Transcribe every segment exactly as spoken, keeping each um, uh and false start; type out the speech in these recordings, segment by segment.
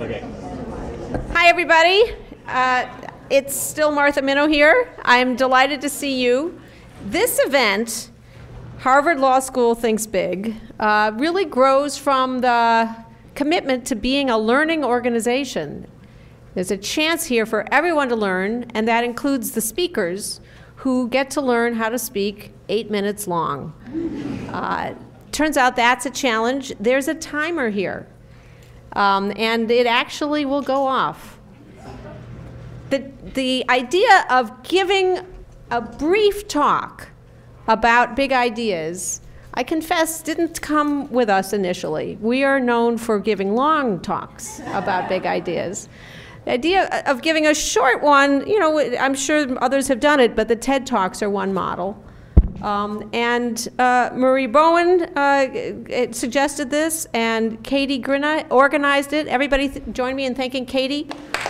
Okay. Hi, everybody. Uh, it's still Martha Minow here. I'm delighted to see you. This event, Harvard Law School Thinks Big, uh, really grows from the commitment to being a learning organization. There's a chance here for everyone to learn, and that includes the speakers who get to learn how to speak eight minutes long. Uh, turns out that's a challenge. There's a timer here, um, and it actually will go off. The, the idea of giving a brief talk about big ideas, I confess, didn't come with us initially. We are known for giving long talks about big ideas. The idea of giving a short one, you know, I'm sure others have done it, but the TED Talks are one model. Um, and uh, Marie Bowen uh, suggested this, and Katie Grina organized it. Everybody th join me in thanking Katie.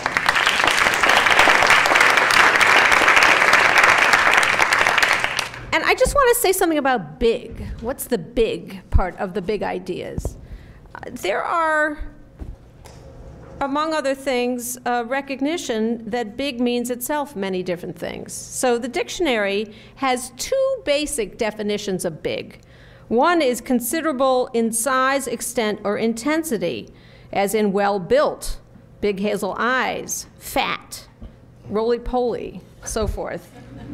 And I just want to say something about big. What's the big part of the big ideas? Uh, there are, among other things, a recognition that big means itself many different things. So the dictionary has two basic definitions of big. One is considerable in size, extent, or intensity, as in well-built, big hazel eyes, fat, roly-poly, so forth.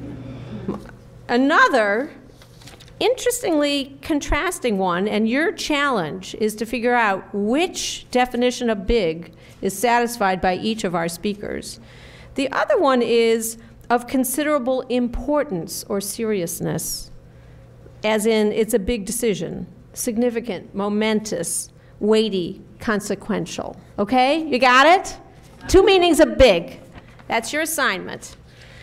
Another, interestingly contrasting one, and your challenge is to figure out which definition of big is satisfied by each of our speakers. The other one is of considerable importance or seriousness, as in it's a big decision, significant, momentous, weighty, consequential. Okay? You got it? Two meanings of big. That's your assignment.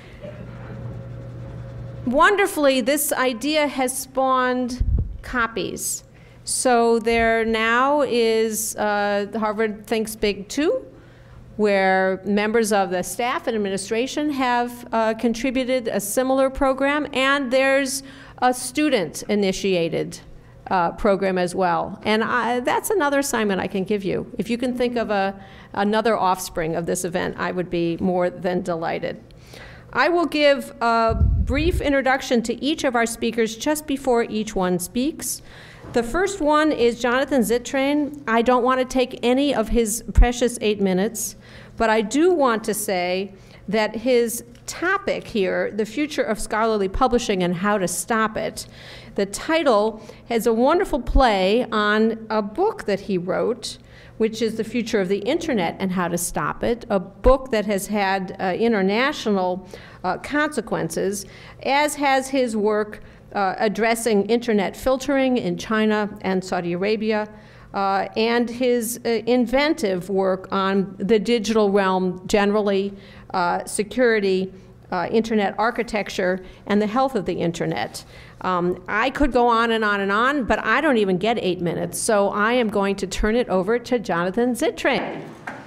Wonderfully, this idea has spawned copies. So there now is uh, Harvard Thinks Big two, where members of the staff and administration have uh, contributed a similar program, and there's a student-initiated uh, program as well. And I, that's another assignment I can give you. If you can think of a, another offspring of this event, I would be more than delighted. I will give a brief introduction to each of our speakers just before each one speaks. The first one is Jonathan Zittrain. I don't want to take any of his precious eight minutes, but I do want to say that his topic here, the future of scholarly publishing and how to stop it, the title has a wonderful play on a book that he wrote, which is The Future of the Internet and How to Stop It, a book that has had uh, international uh, consequences, as has his work uh, addressing internet filtering in China and Saudi Arabia, uh, and his uh, inventive work on the digital realm generally, uh, security, uh, internet architecture, and the health of the internet. Um, I could go on and on and on, but I don't even get eight minutes, so I am going to turn it over to Jonathan Zittrain.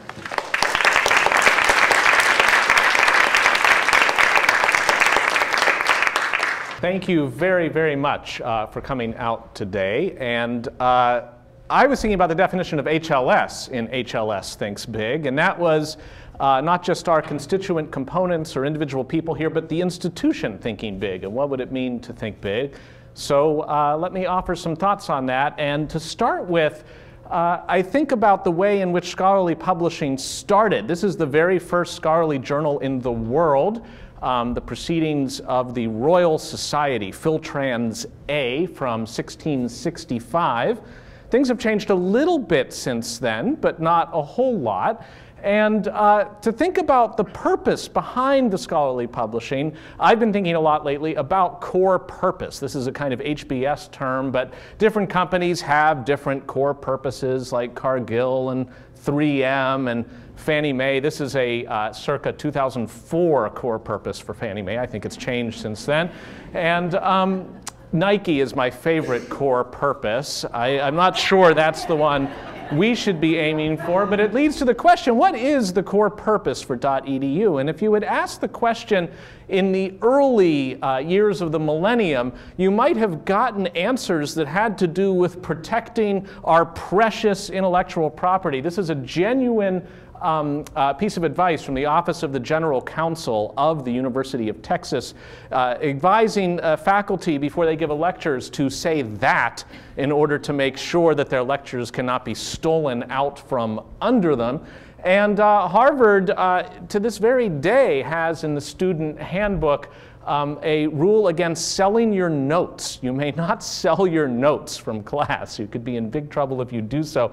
Thank you very, very much uh, for coming out today. And uh, I was thinking about the definition of H L S in H L S Thinks Big, and that was Uh, not just our constituent components or individual people here, but the institution thinking big, and what would it mean to think big. So uh, let me offer some thoughts on that. And to start with, uh, I think about the way in which scholarly publishing started. This is the very first scholarly journal in the world, um, the Proceedings of the Royal Society, Philtrans A, from sixteen sixty-five. Things have changed a little bit since then, but not a whole lot. And uh, to think about the purpose behind the scholarly publishing, I've been thinking a lot lately about core purpose. This is a kind of H B S term, but different companies have different core purposes, like Cargill and three M and Fannie Mae. This is a uh, circa two thousand four core purpose for Fannie Mae. I think it's changed since then. And um, Nike is my favorite core purpose. I, I'm not sure that's the one we should be aiming for, but it leads to the question, what is the core purpose for .edu? And if you would ask the question in the early uh, years of the millennium, you might have gotten answers that had to do with protecting our precious intellectual property. This is a genuine Um, uh, piece of advice from the Office of the General Counsel of the University of Texas, uh, advising uh, faculty before they give lectures to say that in order to make sure that their lectures cannot be stolen out from under them. And uh, Harvard, uh, to this very day, has in the student handbook Um, a rule against selling your notes. You may not sell your notes from class. You could be in big trouble if you do so.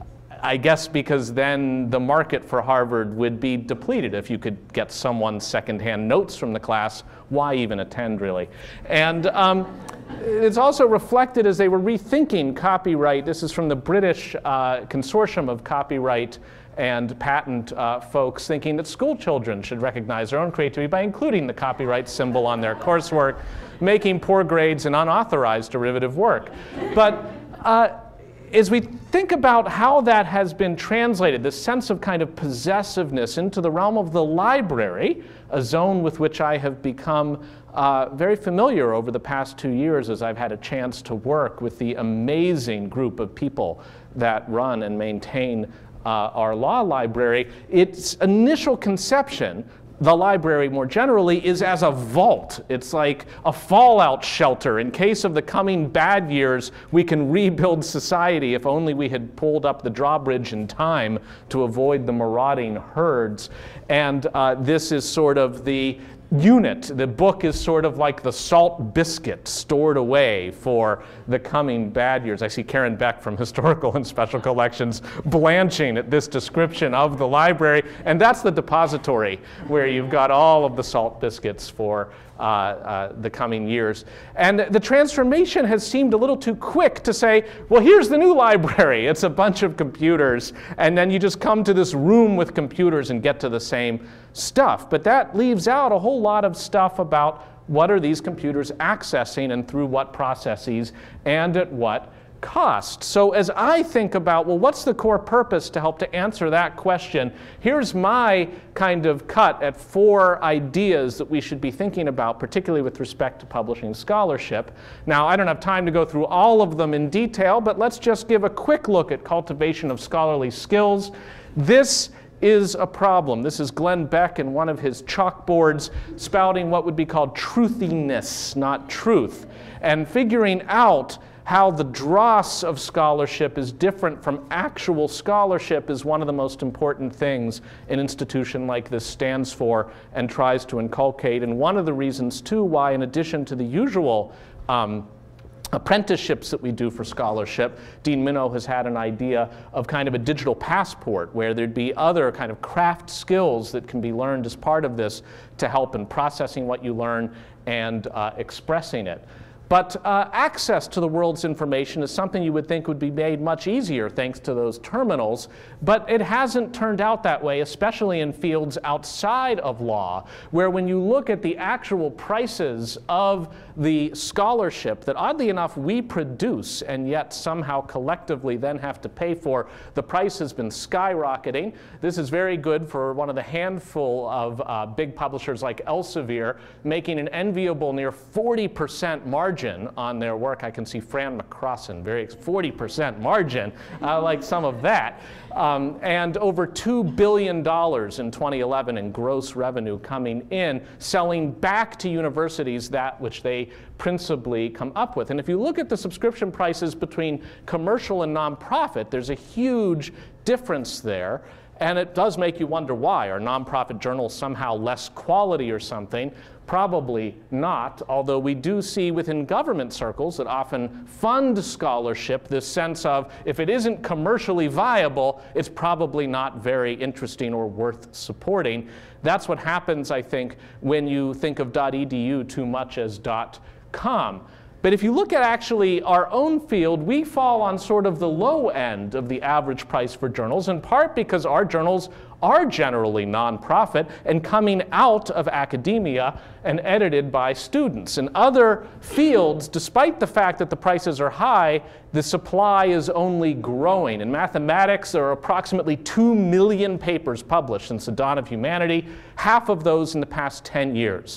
I guess because then the market for Harvard would be depleted. If you could get someone secondhand notes from the class, why even attend, really? And um, it's also reflected as they were rethinking copyright. This is from the British uh, Consortium of Copyright and Patent uh, folks, thinking that school children should recognize their own creativity by including the copyright symbol on their coursework, making poor grades and unauthorized derivative work. But uh, as we think about how that has been translated, this sense of kind of possessiveness into the realm of the library, a zone with which I have become uh, very familiar over the past two years as I've had a chance to work with the amazing group of people that run and maintain uh, our law library. Its initial conception, the library more generally, is as a vault. It's like a fallout shelter. In case of the coming bad years, we can rebuild society if only we had pulled up the drawbridge in time to avoid the marauding herds. And uh, this is sort of the unit. The book is sort of like the salt biscuit stored away for the coming bad years. I see Karen Beck from Historical and Special Collections blanching at this description of the library. And that's the depository where you've got all of the salt biscuits for uh, uh, the coming years. And the transformation has seemed a little too quick to say, well, here's the new library. It's a bunch of computers. And then you just come to this room with computers and get to the same stuff. But that leaves out a whole lot of stuff about what are these computers accessing and through what processes and at what cost. So as I think about, well, what's the core purpose to help to answer that question, here's my kind of cut at four ideas that we should be thinking about, particularly with respect to publishing scholarship. Now, I don't have time to go through all of them in detail, but let's just give a quick look at cultivation of scholarly skills. This is a problem. This is Glenn Beck in one of his chalkboards spouting what would be called truthiness, not truth, and figuring out how the dross of scholarship is different from actual scholarship is one of the most important things an institution like this stands for and tries to inculcate. And one of the reasons, too, why in addition to the usual um, apprenticeships that we do for scholarship, Dean Minow has had an idea of kind of a digital passport where there'd be other kind of craft skills that can be learned as part of this to help in processing what you learn and uh, expressing it. But uh, access to the world's information is something you would think would be made much easier thanks to those terminals, but it hasn't turned out that way, especially in fields outside of law, where when you look at the actual prices of the scholarship that oddly enough we produce and yet somehow collectively then have to pay for, the price has been skyrocketing. This is very good for one of the handful of uh, big publishers like Elsevier, making an enviable near forty percent margin on their work. I can see Fran McCrossan, very forty percent margin. I like some of that. Um, and over two billion dollars in twenty eleven in gross revenue coming in, selling back to universities that which they principally come up with. And if you look at the subscription prices between commercial and nonprofit, there's a huge difference there. And it does make you wonder why. Are nonprofit journals somehow less quality or something? Probably not, although we do see within government circles that often fund scholarship this sense of if it isn't commercially viable, it's probably not very interesting or worth supporting. That's what happens, I think, when you think of .edu too much as .com. But if you look at actually our own field, we fall on sort of the low end of the average price for journals, in part because our journals are generally nonprofit and coming out of academia and edited by students. In other fields, despite the fact that the prices are high, the supply is only growing. In mathematics, there are approximately two million papers published since the dawn of humanity, half of those in the past ten years.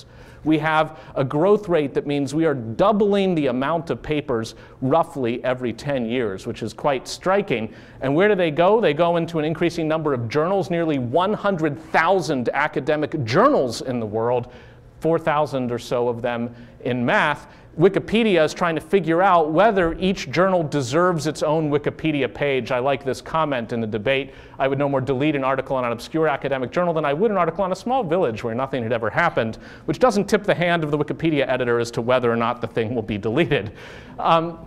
we have a growth rate that means we are doubling the amount of papers roughly every ten years, which is quite striking. And where do they go? They go into an increasing number of journals, nearly one hundred thousand academic journals in the world, four thousand or so of them in math. Wikipedia is trying to figure out whether each journal deserves its own Wikipedia page. I like this comment in the debate. I would no more delete an article on an obscure academic journal than I would an article on a small village where nothing had ever happened, which doesn't tip the hand of the Wikipedia editor as to whether or not the thing will be deleted. Um,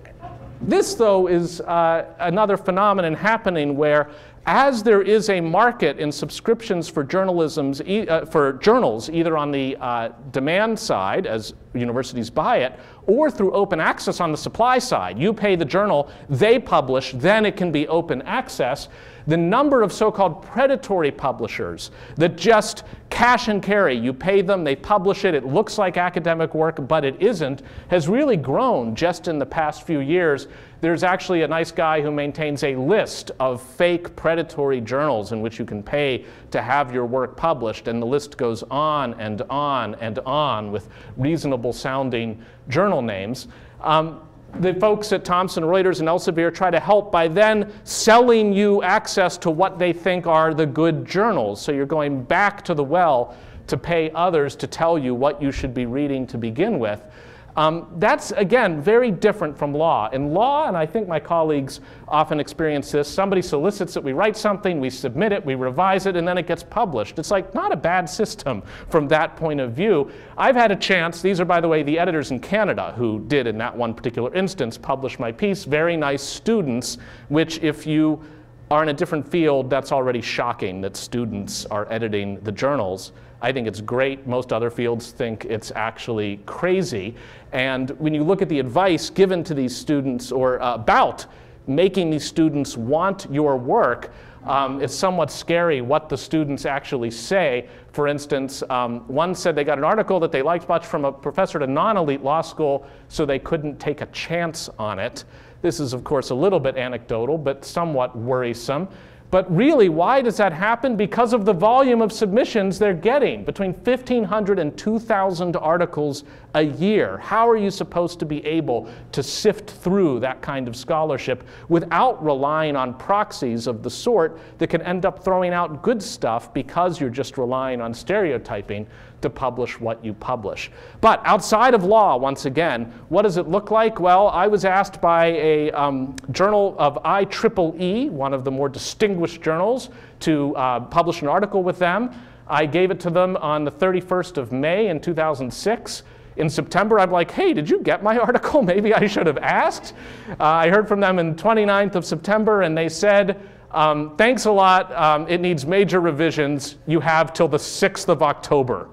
this, though, is uh, another phenomenon happening where as there is a market in subscriptions for journalism's, e uh, for journals, either on the uh, demand side, as universities buy it, or through open access on the supply side. You pay the journal, they publish, then it can be open access. The number of so-called predatory publishers that just cash and carry, you pay them, they publish it, it looks like academic work, but it isn't, has really grown just in the past few years. There's actually a nice guy who maintains a list of fake predatory journals in which you can pay to have your work published, and the list goes on and on and on with reasonable sounding journal names. Um, The folks at Thomson Reuters and Elsevier try to help by then selling you access to what they think are the good journals. So you're going back to the well to pay others to tell you what you should be reading to begin with. Um, that's, again, very different from law. In law, and I think my colleagues often experience this, somebody solicits it, we write something, we submit it, we revise it, and then it gets published. It's like not a bad system from that point of view. I've had a chance, these are, by the way, the editors in Canada who did, in that one particular instance, publish my piece, very nice students, which if you are in a different field, that's already shocking that students are editing the journals. I think it's great. Most other fields think it's actually crazy. And when you look at the advice given to these students or uh, about making these students want your work, um, it's somewhat scary what the students actually say. For instance, um, one said they got an article that they liked much from a professor at a non-elite law school, so they couldn't take a chance on it. This is, of course, a little bit anecdotal, but somewhat worrisome. But really, why does that happen? Because of the volume of submissions they're getting, between fifteen hundred and two thousand articles a year. How are you supposed to be able to sift through that kind of scholarship without relying on proxies of the sort that can end up throwing out good stuff because you're just relying on stereotyping to publish what you publish? But outside of law, once again, what does it look like? Well, I was asked by a um, journal of I triple E, one of the more distinguished journals, to uh, publish an article with them. I gave it to them on the thirty-first of May in two thousand six. In September, I'm like, hey, did you get my article? Maybe I should have asked. Uh, I heard from them on the twenty-ninth of September, and they said, um, thanks a lot. Um, it needs major revisions. You have till the sixth of October.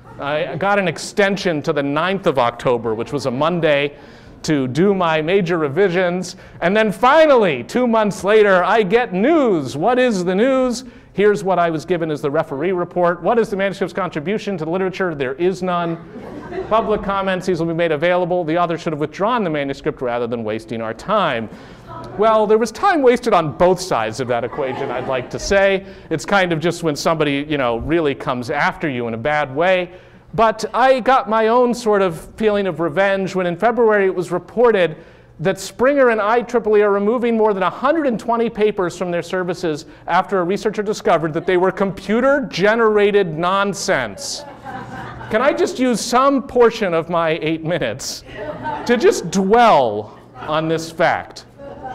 I got an extension to the ninth of October, which was a Monday, to do my major revisions. And then finally, two months later, I get news. What is the news? Here's what I was given as the referee report. What is the manuscript's contribution to the literature? There is none. Public comments, these will be made available. The author should have withdrawn the manuscript rather than wasting our time. Well, there was time wasted on both sides of that equation, I'd like to say. It's kind of just when somebody, you know, really comes after you in a bad way. But I got my own sort of feeling of revenge when in February it was reported that Springer and I triple E are removing more than one hundred twenty papers from their services after a researcher discovered that they were computer-generated nonsense. Can I just use some portion of my eight minutes to just dwell on this fact?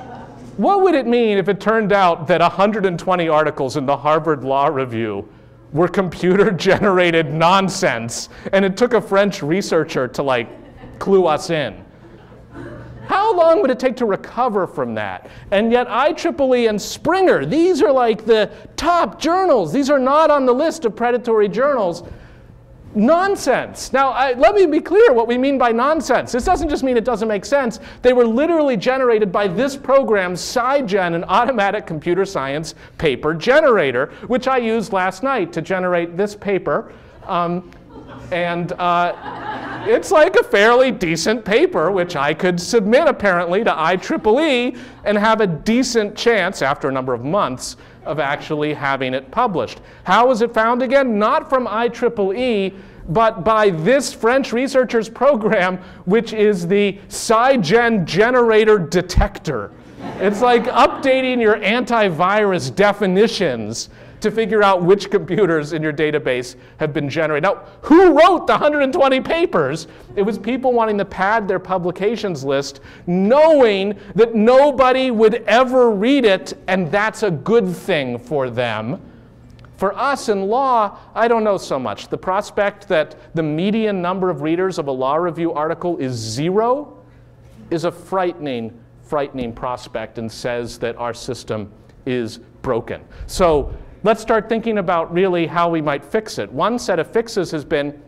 What would it mean if it turned out that one hundred twenty articles in the Harvard Law Review were computer-generated nonsense, and it took a French researcher to, like, clue us in? How long would it take to recover from that? And yet I triple E and Springer, these are like the top journals. These are not on the list of predatory journals. Nonsense. Now, I, let me be clear what we mean by nonsense. This doesn't just mean it doesn't make sense. They were literally generated by this program, SciGen, an automatic computer science paper generator, which I used last night to generate this paper. Um, and uh, it's like a fairly decent paper, which I could submit, apparently, to I triple E and have a decent chance, after a number of months, of actually having it published. How was it found again? Not from I triple E, but by this French researcher's program, which is the SciGen generator detector. It's like updating your antivirus definitions to figure out which computers in your database have been generated. Now, who wrote the one hundred twenty papers? It was people wanting to pad their publications list, knowing that nobody would ever read it, and that's a good thing for them. For us in law, I don't know so much. The prospect that the median number of readers of a law review article is zero is a frightening, frightening prospect, and says that our system is broken. So let's start thinking about really how we might fix it. One set of fixes has been,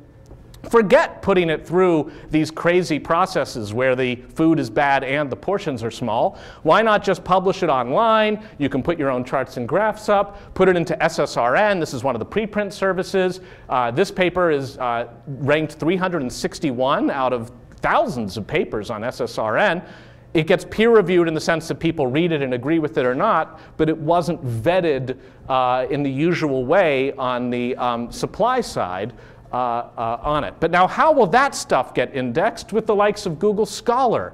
forget putting it through these crazy processes where the food is bad and the portions are small. Why not just publish it online? You can put your own charts and graphs up, put it into S S R N. This is one of the preprint services. Uh, this paper is uh, ranked three hundred sixty-one out of thousands of papers on S S R N. It gets peer reviewed in the sense that people read it and agree with it or not, but it wasn't vetted uh, in the usual way on the um, supply side uh, uh, on it. But now how will that stuff get indexed with the likes of Google Scholar?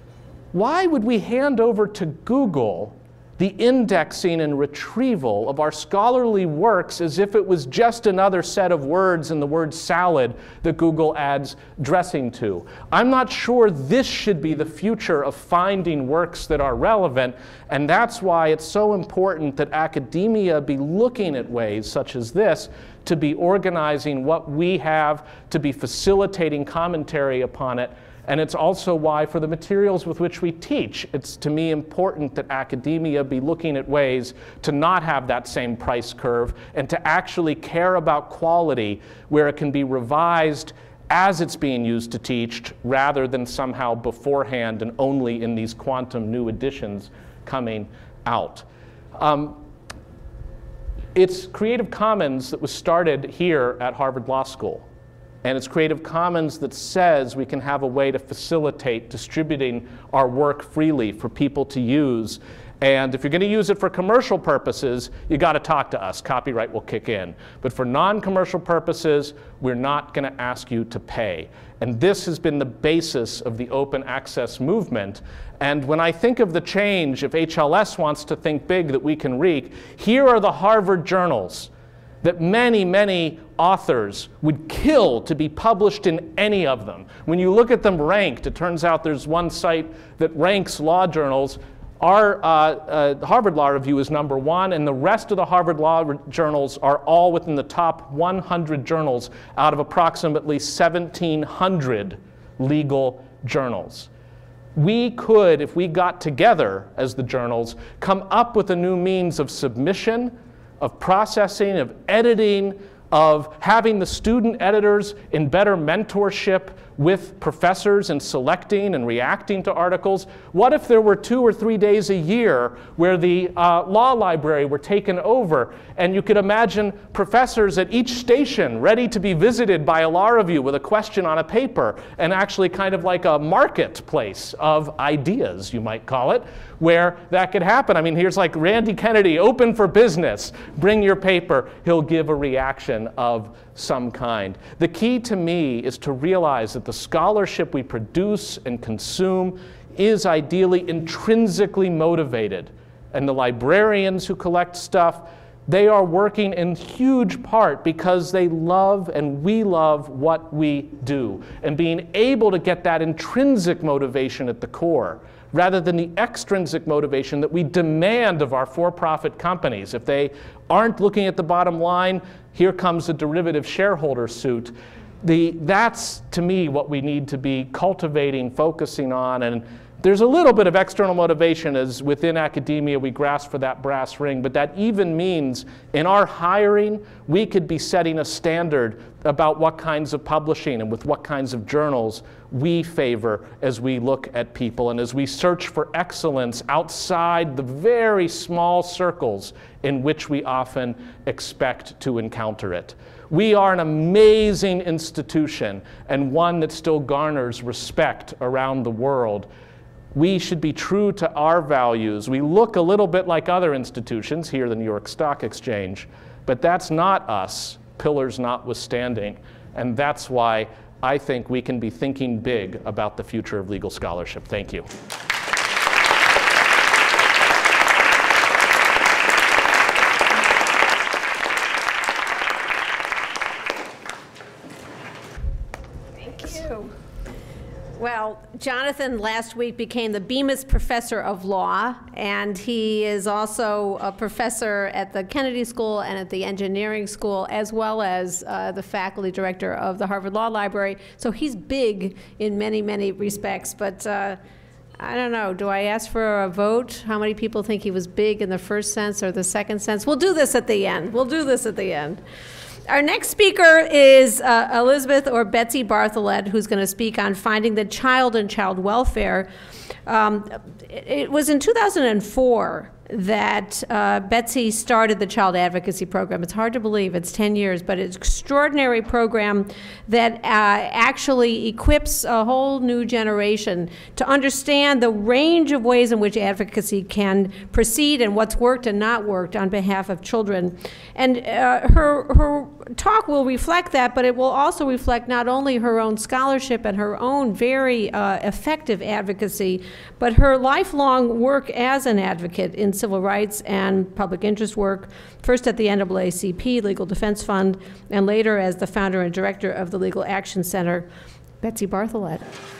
Why would we hand over to Google the indexing and retrieval of our scholarly works as if it was just another set of words in the word salad that Google adds dressing to? I'm not sure this should be the future of finding works that are relevant, and that's why it's so important that academia be looking at ways such as this to be organizing what we have, to be facilitating commentary upon it. And it's also why, for the materials with which we teach, it's to me important that academia be looking at ways to not have that same price curve and to actually care about quality where it can be revised as it's being used to teach rather than somehow beforehand and only in these quantum new editions coming out. Um, it's Creative Commons that was started here at Harvard Law School. And it's Creative Commons that says we can have a way to facilitate distributing our work freely for people to use. And if you're going to use it for commercial purposes, you got to talk to us. Copyright will kick in. But for non-commercial purposes, we're not going to ask you to pay. And this has been the basis of the open access movement. And when I think of the change, if H L S wants to think big that we can wreak, here are the Harvard journals that many, many authors would kill to be published in any of them. When you look at them ranked, it turns out there's one site that ranks law journals. Our uh, uh, Harvard Law Review is number one, and the rest of the Harvard Law journals are all within the top one hundred journals out of approximately seventeen hundred legal journals. We could, if we got together as the journals, come up with a new means of submission, of processing, of editing, of having the student editors in better mentorship with professors and selecting and reacting to articles. What if there were two or three days a year where the uh, law library were taken over, and you could imagine professors at each station ready to be visited by a law review with a question on a paper, and actually kind of like a marketplace of ideas, you might call it, where that could happen. I mean, here's like Randy Kennedy, open for business. Bring your paper. He'll give a reaction of some kind. The key to me is to realize that the scholarship we produce and consume is ideally intrinsically motivated. And the librarians who collect stuff, they are working in huge part because they love and we love what we do. And being able to get that intrinsic motivation at the core, rather than the extrinsic motivation that we demand of our for-profit companies. If they aren't looking at the bottom line, here comes a derivative shareholder suit. The, that's, to me, what we need to be cultivating, focusing on. And there's a little bit of external motivation as within academia we grasp for that brass ring, but that even means in our hiring, we could be setting a standard about what kinds of publishing and with what kinds of journals we favor as we look at people and as we search for excellence outside the very small circles in which we often expect to encounter it. We are an amazing institution and one that still garners respect around the world. We should be true to our values. We look a little bit like other institutions, here the New York Stock Exchange, but that's not us, pillars notwithstanding. And that's why I think we can be thinking big about the future of legal scholarship. Thank you. Well, Jonathan last week became the Bemis Professor of Law, and he is also a professor at the Kennedy School and at the Engineering School, as well as uh, the faculty director of the Harvard Law Library. So he's big in many, many respects, but uh, I don't know, do I ask for a vote? How many people think he was big in the first sense or the second sense? We'll do this at the end. We'll do this at the end. Our next speaker is uh, Elizabeth or Betsy Bartholet, who's going to speak on finding the child and child welfare. Um, it, it was in two thousand four that uh, Betsy started the Child Advocacy Program. It's hard to believe, it's ten years, but it's an extraordinary program that uh, actually equips a whole new generation to understand the range of ways in which advocacy can proceed and what's worked and not worked on behalf of children. And uh, her, her talk will reflect that, but it will also reflect not only her own scholarship and her own very uh, effective advocacy, but her lifelong work as an advocate in civil rights and public interest work, first at the N double A C P, Legal Defense Fund, and later as the founder and director of the Legal Action Center. Betsy Bartholet.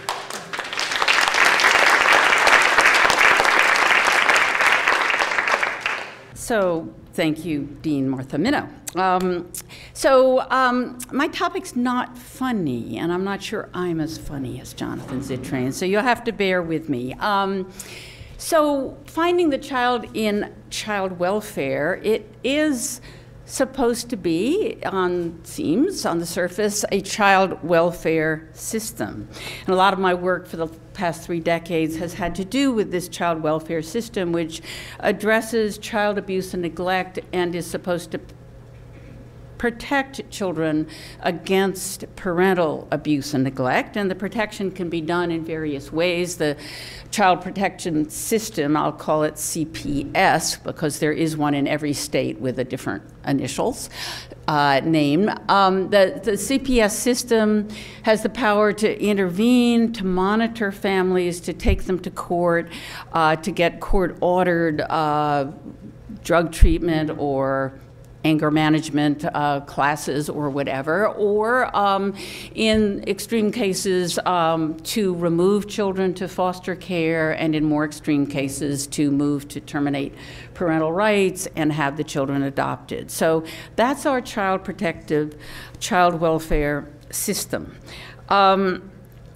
So, thank you, Dean Martha Minow. Um, so, um, my topic's not funny, and I'm not sure I'm as funny as Jonathan Zittrain, so you'll have to bear with me. Um, so, finding the child in child welfare, it is supposed to be, on seems, on the surface, a child welfare system. And a lot of my work for the past three decades has had to do with this child welfare system, which addresses child abuse and neglect and is supposed to protect children against parental abuse and neglect. And the protection can be done in various ways. The child protection system, I'll call it C P S, because there is one in every state with a different initials uh, name. Um, the, the C P S system has the power to intervene, to monitor families, to take them to court, uh, to get court-ordered uh, drug treatment or anger management uh, classes or whatever, or um, in extreme cases um, to remove children to foster care, and in more extreme cases to move to terminate parental rights and have the children adopted. So that's our child protective, child welfare system. Um,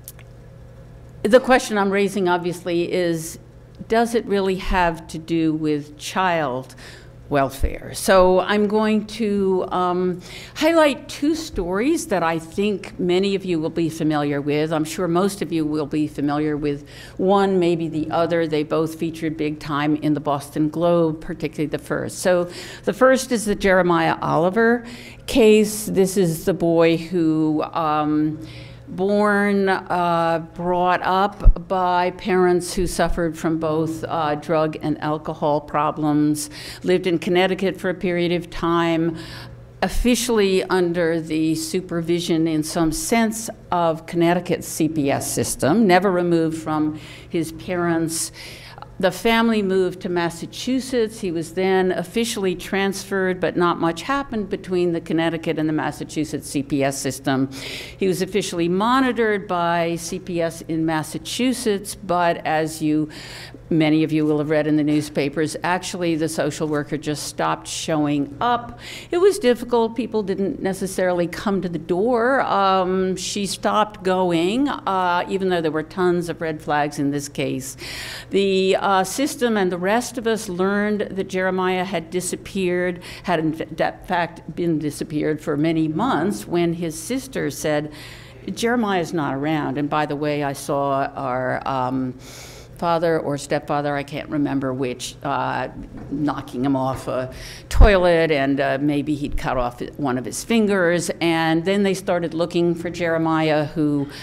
the question I'm raising obviously is, does it really have to do with child welfare? So I'm going to um, highlight two stories that I think many of you will be familiar with. I'm sure most of you will be familiar with one, maybe the other. They both featured big time in the Boston Globe, particularly the first. So the first is the Jeremiah Oliver case. This is the boy who um, born, uh, brought up by parents who suffered from both uh, drug and alcohol problems, lived in Connecticut for a period of time, officially under the supervision in some sense of Connecticut's C P S system, never removed from his parents. The family moved to Massachusetts. He was then officially transferred, but not much happened between the Connecticut and the Massachusetts C P S system. He was officially monitored by C P S in Massachusetts, but as you, many of you will have read in the newspapers, actually the social worker just stopped showing up. It was difficult. People didn't necessarily come to the door. Um, she stopped going, uh, even though there were tons of red flags in this case. The uh, system and the rest of us learned that Jeremiah had disappeared, had in fact been disappeared for many months, when his sister said, Jeremiah's not around. And by the way, I saw our um, father or stepfather, I can't remember which, uh, knocking him off a toilet, and uh, maybe he'd cut off one of his fingers. And then they started looking for Jeremiah, who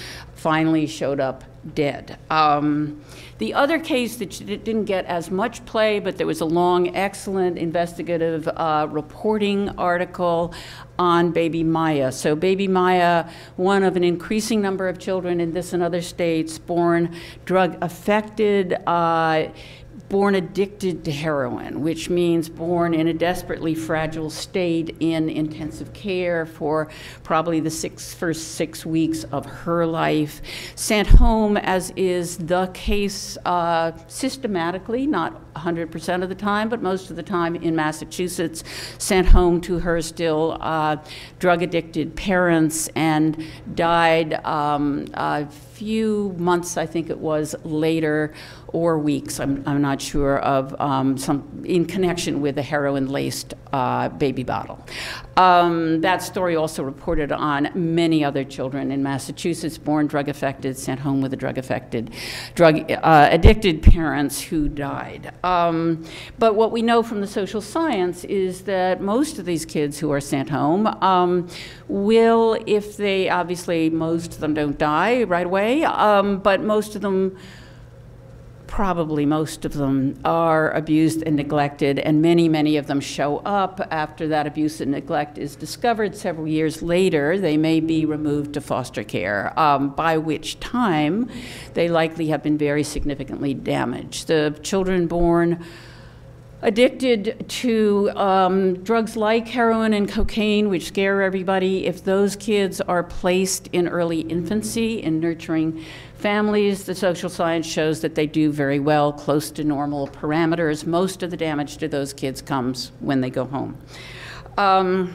finally showed up dead. Um, the other case that didn't get as much play, but there was a long, excellent investigative uh, reporting article on baby Maya. So baby Maya, one of an increasing number of children in this and other states born drug affected, uh, born addicted to heroin, which means born in a desperately fragile state in intensive care for probably the six, first six weeks of her life, sent home, as is the case uh, systematically, not one hundred percent of the time, but most of the time in Massachusetts, sent home to her still uh, drug-addicted parents, and died um, a few months, I think it was, later, or weeks, I'm, I'm not sure, of um, some, in connection with a heroin-laced uh, baby bottle. Um, that story also reported on many other children in Massachusetts, born drug-affected, sent home with a drug-affected, drug-addicted uh, parents who died. Um, but what we know from the social science is that most of these kids who are sent home um, will, if they, obviously most of them don't die right away, um, but most of them, probably most of them, are abused and neglected, and many, many of them show up after that abuse and neglect is discovered several years later. They may be removed to foster care, um, by which time they likely have been very significantly damaged. The children born addicted to um, drugs like heroin and cocaine, which scare everybody, if those kids are placed in early infancy in nurturing families, the social science shows that they do very well, close to normal parameters. Most of the damage to those kids comes when they go home. Um,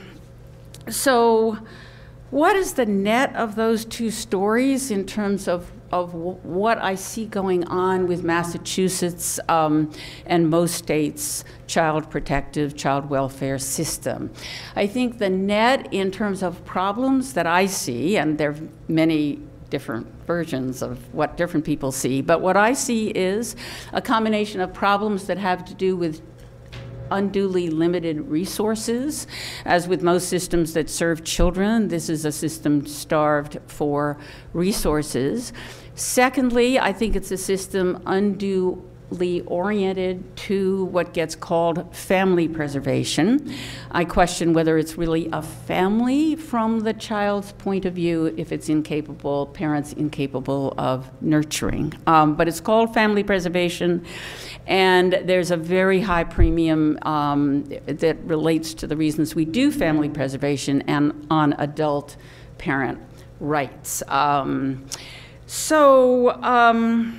so what is the net of those two stories in terms of of what I see going on with Massachusetts um, and most states' child protective, child welfare system? I think the net in terms of problems that I see, and there are many different versions of what different people see, but what I see is a combination of problems that have to do with unduly limited resources. As with most systems that serve children, this is a system starved for resources. Secondly, I think it's a system unduly oriented to what gets called family preservation. I question whether it's really a family from the child's point of view if it's incapable, parents incapable of nurturing. Um, but it's called family preservation, and there's a very high premium um, that relates to the reasons we do family preservation and on adult parent rights. Um, so, um,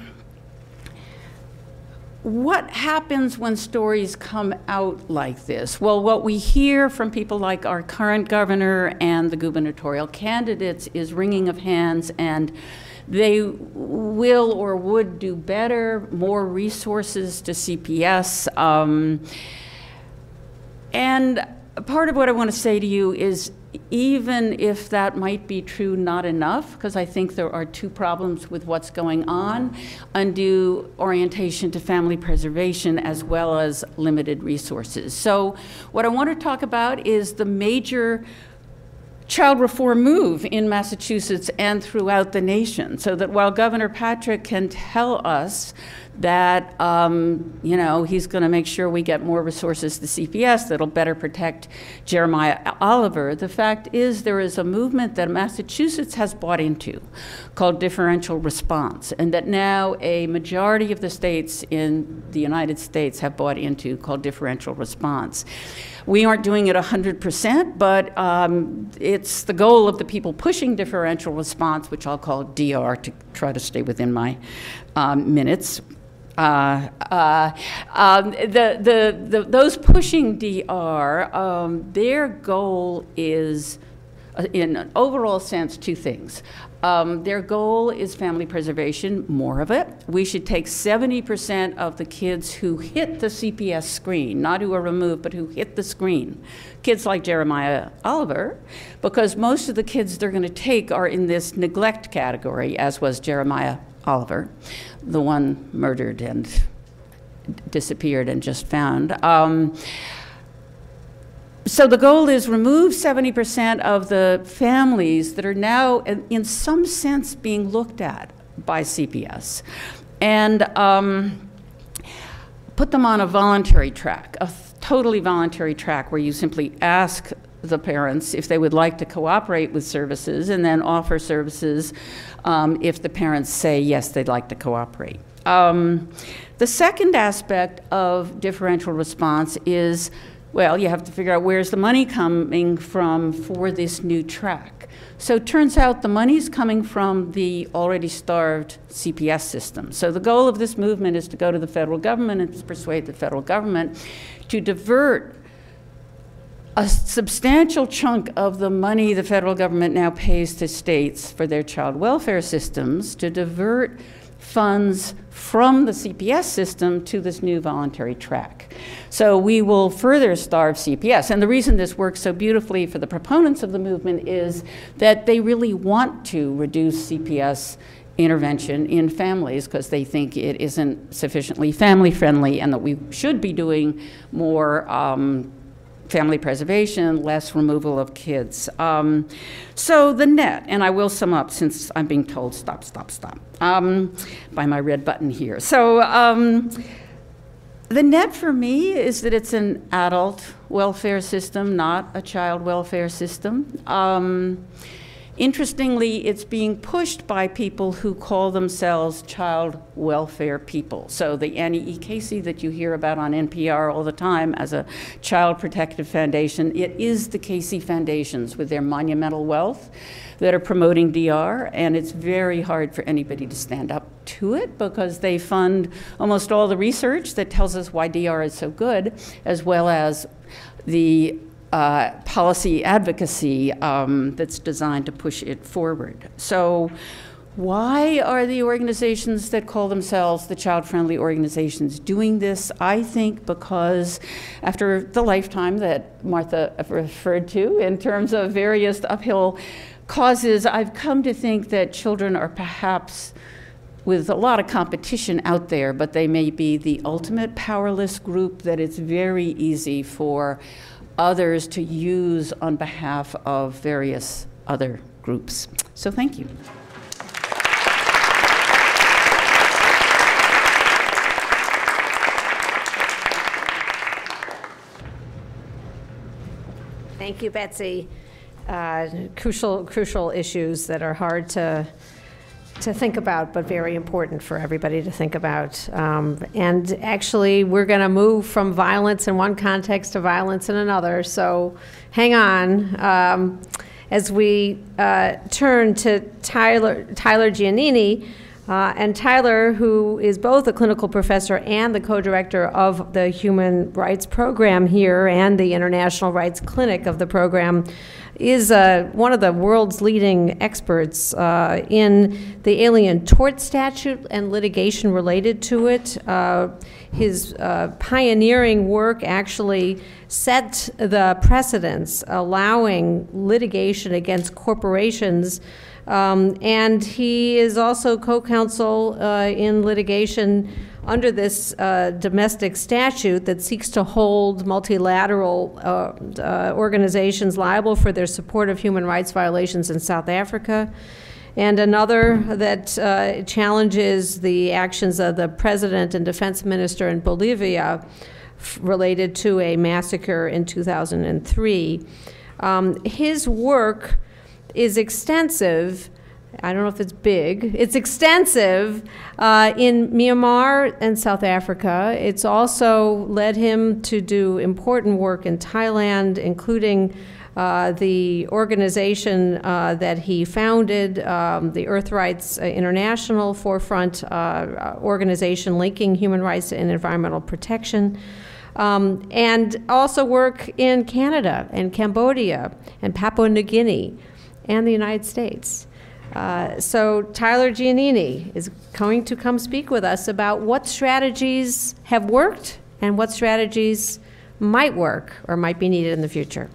what happens when stories come out like this? Well, what we hear from people like our current governor and the gubernatorial candidates is wringing of hands, and they will or would do better, more resources to C P S. Um, and part of what I want to say to you is, even if that might be true, not enough, because I think there are two problems with what's going on: undue orientation to family preservation as well as limited resources. So what I want to talk about is the major child reform move in Massachusetts and throughout the nation, so that while Governor Patrick can tell us that, um, you know, he's going to make sure we get more resources to C P S that'll better protect Jeremiah Oliver, the fact is there is a movement that Massachusetts has bought into called differential response, and that now a majority of the states in the United States have bought into, called differential response. We aren't doing it one hundred percent, but um, it's the goal of the people pushing differential response, which I'll call D R to try to stay within my um, minutes. Uh, uh, um, the, the, the, those pushing D R, um, their goal is, uh, in an overall sense, two things. Um, their goal is family preservation, more of it. We should take seventy percent of the kids who hit the C P S screen, not who are removed, but who hit the screen. Kids like Jeremiah Oliver, because most of the kids they're going to take are in this neglect category, as was Jeremiah Oliver, the one murdered and disappeared and just found. Um, so the goal is remove seventy percent of the families that are now, in, in some sense, being looked at by C P S, and um, put them on a voluntary track, a totally voluntary track where you simply ask the parents if they would like to cooperate with services, and then offer services um, if the parents say yes, they'd like to cooperate. Um, the second aspect of differential response is, well, you have to figure out where's the money coming from for this new track. So it turns out the money's coming from the already starved C P S system. So the goal of this movement is to go to the federal government and to persuade the federal government to divert a substantial chunk of the money the federal government now pays to states for their child welfare systems, to divert funds from the C P S system to this new voluntary track. So we will further starve C P S. And the reason this works so beautifully for the proponents of the movement is that they really want to reduce C P S intervention in families because they think it isn't sufficiently family friendly, and that we should be doing more um, family preservation, less removal of kids. Um, so the net, and I will sum up since I'm being told stop, stop, stop, um, by my red button here. So um, the net for me is that it's an adult welfare system, not a child welfare system. Um, Interestingly, it's being pushed by people who call themselves child welfare people. So the Annie E. Casey that you hear about on N P R all the time as a child protective foundation, it is the Casey Foundations with their monumental wealth that are promoting D R, and it's very hard for anybody to stand up to it because they fund almost all the research that tells us why D R is so good, as well as the Uh, policy advocacy um, that's designed to push it forward. So why are the organizations that call themselves the child-friendly organizations doing this? I think because after the lifetime that Martha referred to in terms of various uphill causes, I've come to think that children are perhaps, with a lot of competition out there, but they may be the ultimate powerless group that it's very easy for others to use on behalf of various other groups. So thank you. Thank you, Betsy. Uh, crucial, crucial issues that are hard to to think about, but very important for everybody to think about. Um, and actually, we're going to move from violence in one context to violence in another. So hang on um, as we uh, turn to Tyler, Tyler Giannini. Uh, and Tyler, who is both a clinical professor and the co-director of the Human Rights Program here and the International Rights Clinic of the program, is uh, one of the world's leading experts uh, in the Alien Tort Statute and litigation related to it. Uh, his uh, pioneering work actually set the precedents allowing litigation against corporations, um, and he is also co-counsel uh, in litigation under this uh, domestic statute that seeks to hold multilateral uh, uh, organizations liable for their support of human rights violations in South Africa, and another that uh, challenges the actions of the president and defense minister in Bolivia related to a massacre in two thousand three. Um, his work is extensive. I don't know if it's big. It's extensive uh, in Myanmar and South Africa. It's also led him to do important work in Thailand, including uh, the organization uh, that he founded, um, the Earth Rights International Forefront uh, organization linking human rights and environmental protection. Um, and also work in Canada and Cambodia and Papua New Guinea and the United States. Uh, so Tyler Giannini is going to come speak with us about what strategies have worked and what strategies might work or might be needed in the future.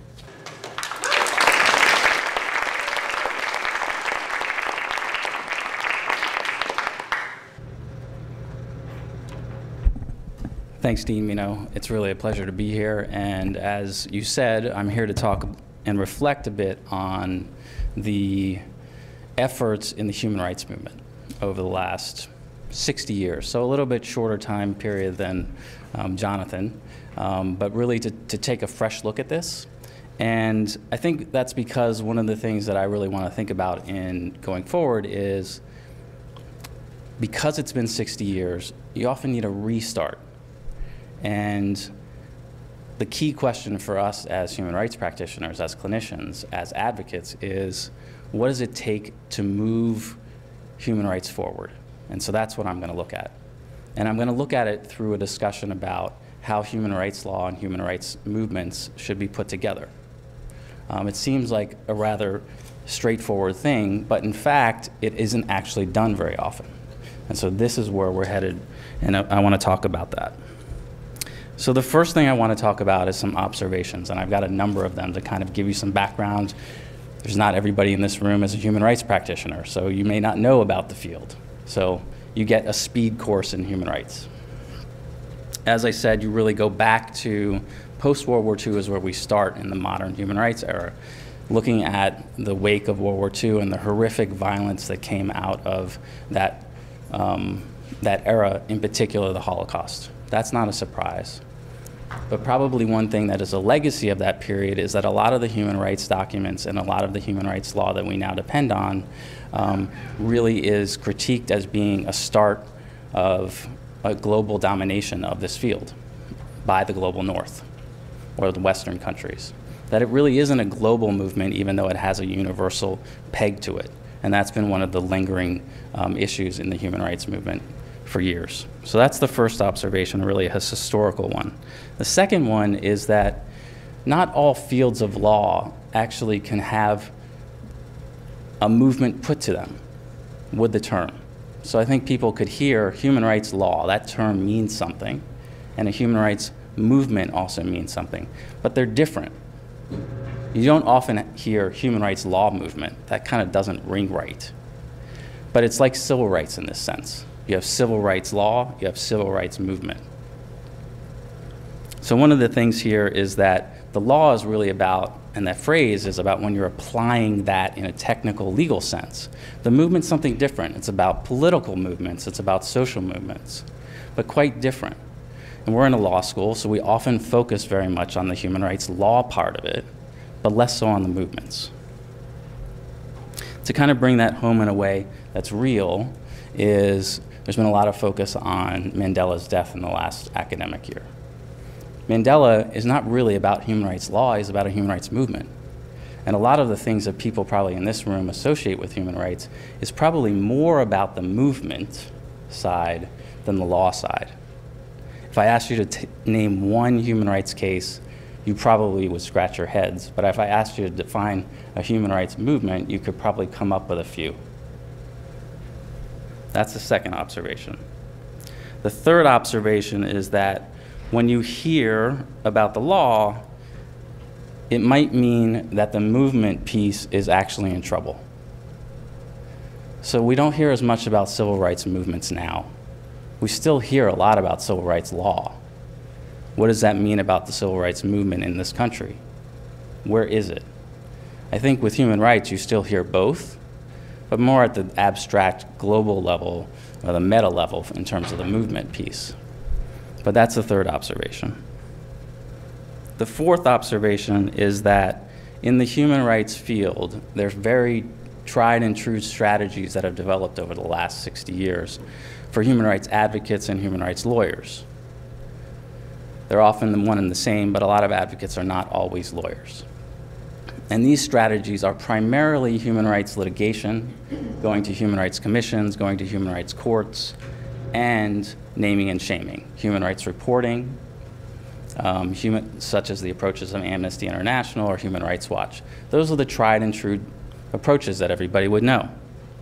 thanks, Dean Minow. It's really a pleasure to be here. And as you said, I'm here to talk and reflect a bit on the efforts in the human rights movement over the last sixty years. So a little bit shorter time period than um, Jonathan, um, but really to, to take a fresh look at this. And I think that's because one of the things that I really want to think about in going forward is, because it's been sixty years, you often need a restart. And the key question for us as human rights practitioners, as clinicians, as advocates is, what does it take to move human rights forward? And so that's what I'm going to look at. And I'm going to look at it through a discussion about how human rights law and human rights movements should be put together. Um, it seems like a rather straightforward thing, but in fact, it isn't actually done very often. And so this is where we're headed, and I, I want to talk about that. So the first thing I want to talk about is some observations, and I've got a number of them to kind of give you some background. There's not everybody in this room is a human rights practitioner, so you may not know about the field. So you get a speed course in human rights. As I said, you really go back to post-World War Two is where we start in the modern human rights era, looking at the wake of World War Two and the horrific violence that came out of that, um, that era, in particular the Holocaust. That's not a surprise. But probably one thing that is a legacy of that period is that a lot of the human rights documents and a lot of the human rights law that we now depend on um, really is critiqued as being a start of a global domination of this field by the global north or the Western countries. That it really isn't a global movement, even though it has a universal peg to it. And that's been one of the lingering um, issues in the human rights movement for years. So that's the first observation, really a historical one. The second one is that not all fields of law actually can have a movement put to them with the term. So I think people could hear human rights law, that term means something, and a human rights movement also means something, but they're different. You don't often hear human rights law movement. That kind of doesn't ring right. But it's like civil rights in this sense. You have civil rights law, you have civil rights movement. So one of the things here is that the law is really about, and that phrase is about when you're applying that in a technical legal sense. The movement's something different. It's about political movements, it's about social movements, but quite different. And we're in a law school, so we often focus very much on the human rights law part of it, but less so on the movements. To kind of bring that home in a way that's real is there's been a lot of focus on Mandela's death in the last academic year. Mandela is not really about human rights law, he's about a human rights movement. And a lot of the things that people probably in this room associate with human rights is probably more about the movement side than the law side. If I asked you to t name one human rights case, you probably would scratch your heads. But if I asked you to define a human rights movement, you could probably come up with a few. That's the second observation. The third observation is that when you hear about the law, it might mean that the movement piece is actually in trouble. So we don't hear as much about civil rights movements now. We still hear a lot about civil rights law. What does that mean about the civil rights movement in this country? Where is it? I think with human rights, you still hear both, but more at the abstract global level or the meta level in terms of the movement piece. But that's the third observation. The fourth observation is that in the human rights field, there's very tried and true strategies that have developed over the last sixty years for human rights advocates and human rights lawyers. They're often the one and the same, but a lot of advocates are not always lawyers. And these strategies are primarily human rights litigation, going to human rights commissions, going to human rights courts, and naming and shaming, human rights reporting, um, human, such as the approaches of Amnesty International or Human Rights Watch. Those are the tried and true approaches that everybody would know.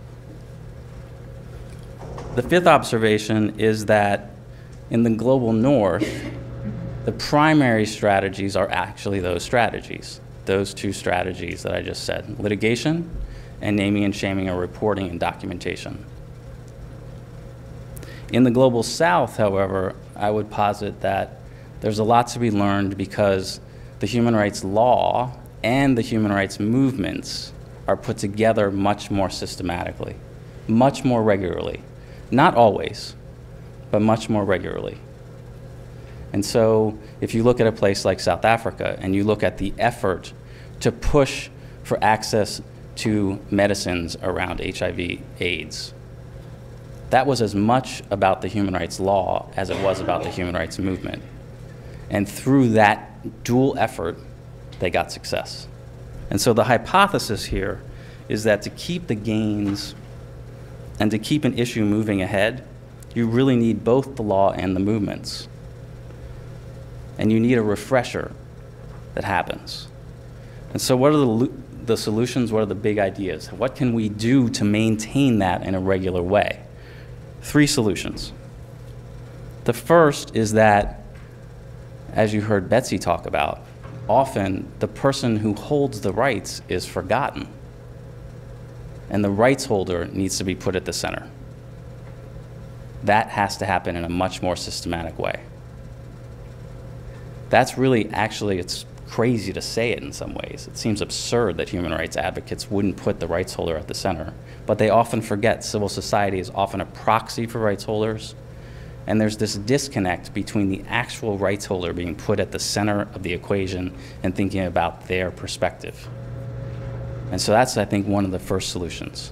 The fifth observation is that in the global north, the primary strategies are actually those strategies, those two strategies that I just said, litigation and naming and shaming or reporting and documentation. In the global south, however, I would posit that there's a lot to be learned because the human rights law and the human rights movements are put together much more systematically, much more regularly. Not always, but much more regularly. And so if you look at a place like South Africa and you look at the effort to push for access to medicines around H I V AIDS, that was as much about the human rights law as it was about the human rights movement. And through that dual effort, they got success. And so the hypothesis here is that to keep the gains and to keep an issue moving ahead, you really need both the law and the movements. And you need a refresher that happens. And so what are the, the solutions? What are the big ideas? What can we do to maintain that in a regular way? Three solutions. The first is that, as you heard Betsy talk about, often the person who holds the rights is forgotten. And the rights holder needs to be put at the center. That has to happen in a much more systematic way. That's really, actually, it's crazy to say it in some ways. It seems absurd that human rights advocates wouldn't put the rights holder at the center, but they often forget civil society is often a proxy for rights holders, and there's this disconnect between the actual rights holder being put at the center of the equation and thinking about their perspective. And so that's, I think, one of the first solutions.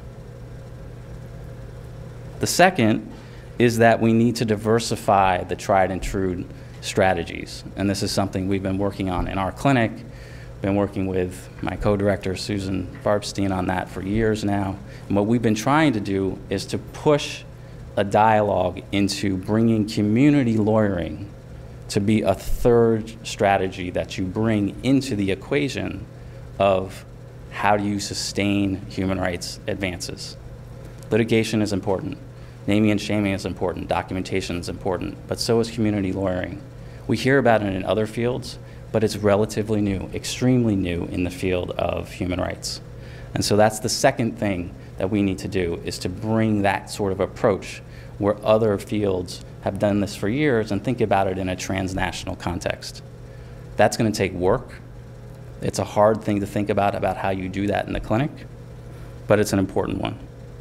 The second is that we need to diversify the tried and true strategies. And this is something we've been working on in our clinic. Been working with my co-director, Susan Barbstein, on that for years now. And what we've been trying to do is to push a dialogue into bringing community lawyering to be a third strategy that you bring into the equation of how do you sustain human rights advances. Litigation is important. Naming and shaming is important. Documentation is important. But so is community lawyering. We hear about it in other fields, but it's relatively new, extremely new in the field of human rights. And so that's the second thing that we need to do, is to bring that sort of approach where other fields have done this for years and think about it in a transnational context. That's going to take work. It's a hard thing to think about, about how you do that in the clinic, but it's an important one.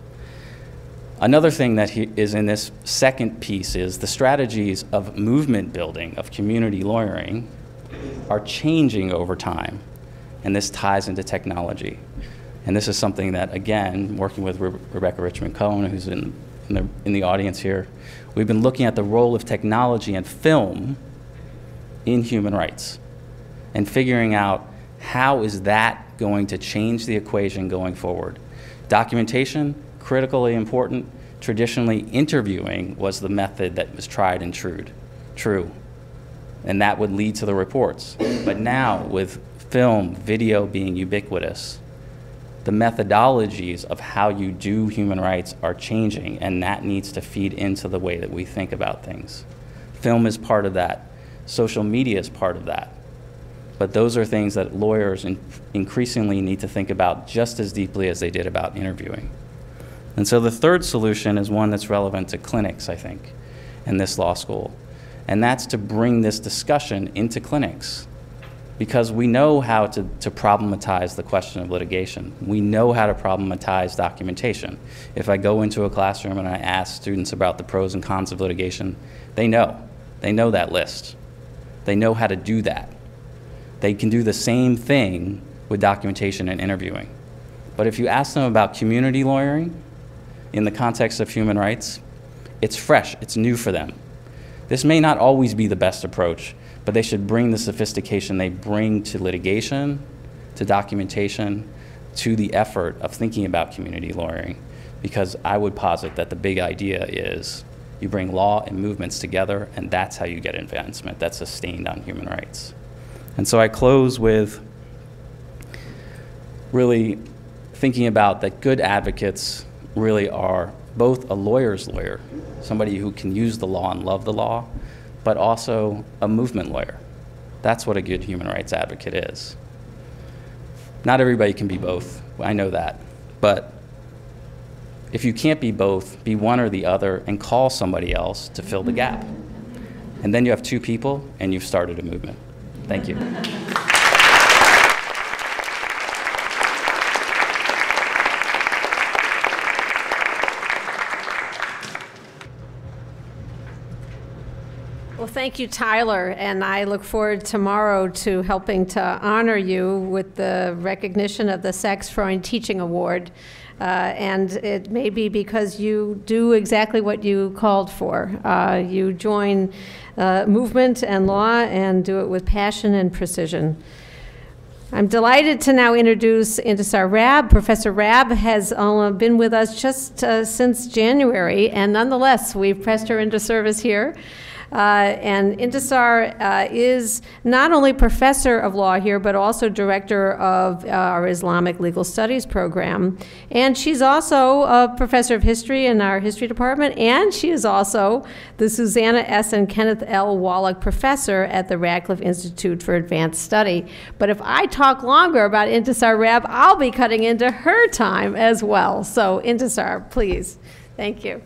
Another thing that he is in this second piece is the strategies of movement building, of community lawyering, are changing over time, and this ties into technology. And this is something that, again, working with Re Rebecca Richmond-Cohen, who's in, in, the, in the audience here, we've been looking at the role of technology and film in human rights and figuring out how is that going to change the equation going forward. Documentation, critically important. Traditionally, interviewing was the method that was tried and true, true, and that would lead to the reports. But now, with film, video being ubiquitous, the methodologies of how you do human rights are changing, and that needs to feed into the way that we think about things. Film is part of that. Social media is part of that. But those are things that lawyers in increasingly need to think about just as deeply as they did about interviewing. And so the third solution is one that's relevant to clinics, I think, in this law school. And that's to bring this discussion into clinics, because we know how to, to problematize the question of litigation. We know how to problematize documentation. If I go into a classroom and I ask students about the pros and cons of litigation, they know. They know that list. They know how to do that. They can do the same thing with documentation and interviewing. But if you ask them about community lawyering in the context of human rights, it's fresh, it's new for them. This may not always be the best approach, but they should bring the sophistication they bring to litigation, to documentation, to the effort of thinking about community lawyering, because I would posit that the big idea is you bring law and movements together, and that's how you get advancement that's sustained on human rights. And so I close with really thinking about that good advocates really are both a lawyer's lawyer, somebody who can use the law and love the law, but also a movement lawyer. That's what a good human rights advocate is. Not everybody can be both, I know that, but if you can't be both, be one or the other and call somebody else to fill the gap. And then you have two people, and you've started a movement. Thank you. Well, thank you, Tyler, and I look forward tomorrow to helping to honor you with the recognition of the Sax Freund Teaching Award. Uh, and it may be because you do exactly what you called for. Uh, you join uh, movement and law and do it with passion and precision. I'm delighted to now introduce Intisar Rabb. Professor Rabb has uh, been with us just uh, since January, and nonetheless, we've pressed her into service here. Uh, and Intisar uh, is not only professor of law here, but also director of uh, our Islamic Legal Studies program. And she's also a professor of history in our history department, and she is also the Susanna S. and Kenneth L. Wallach Professor at the Radcliffe Institute for Advanced Study. But if I talk longer about Intisar Rabb, I'll be cutting into her time as well. So Intisar, please. Thank you.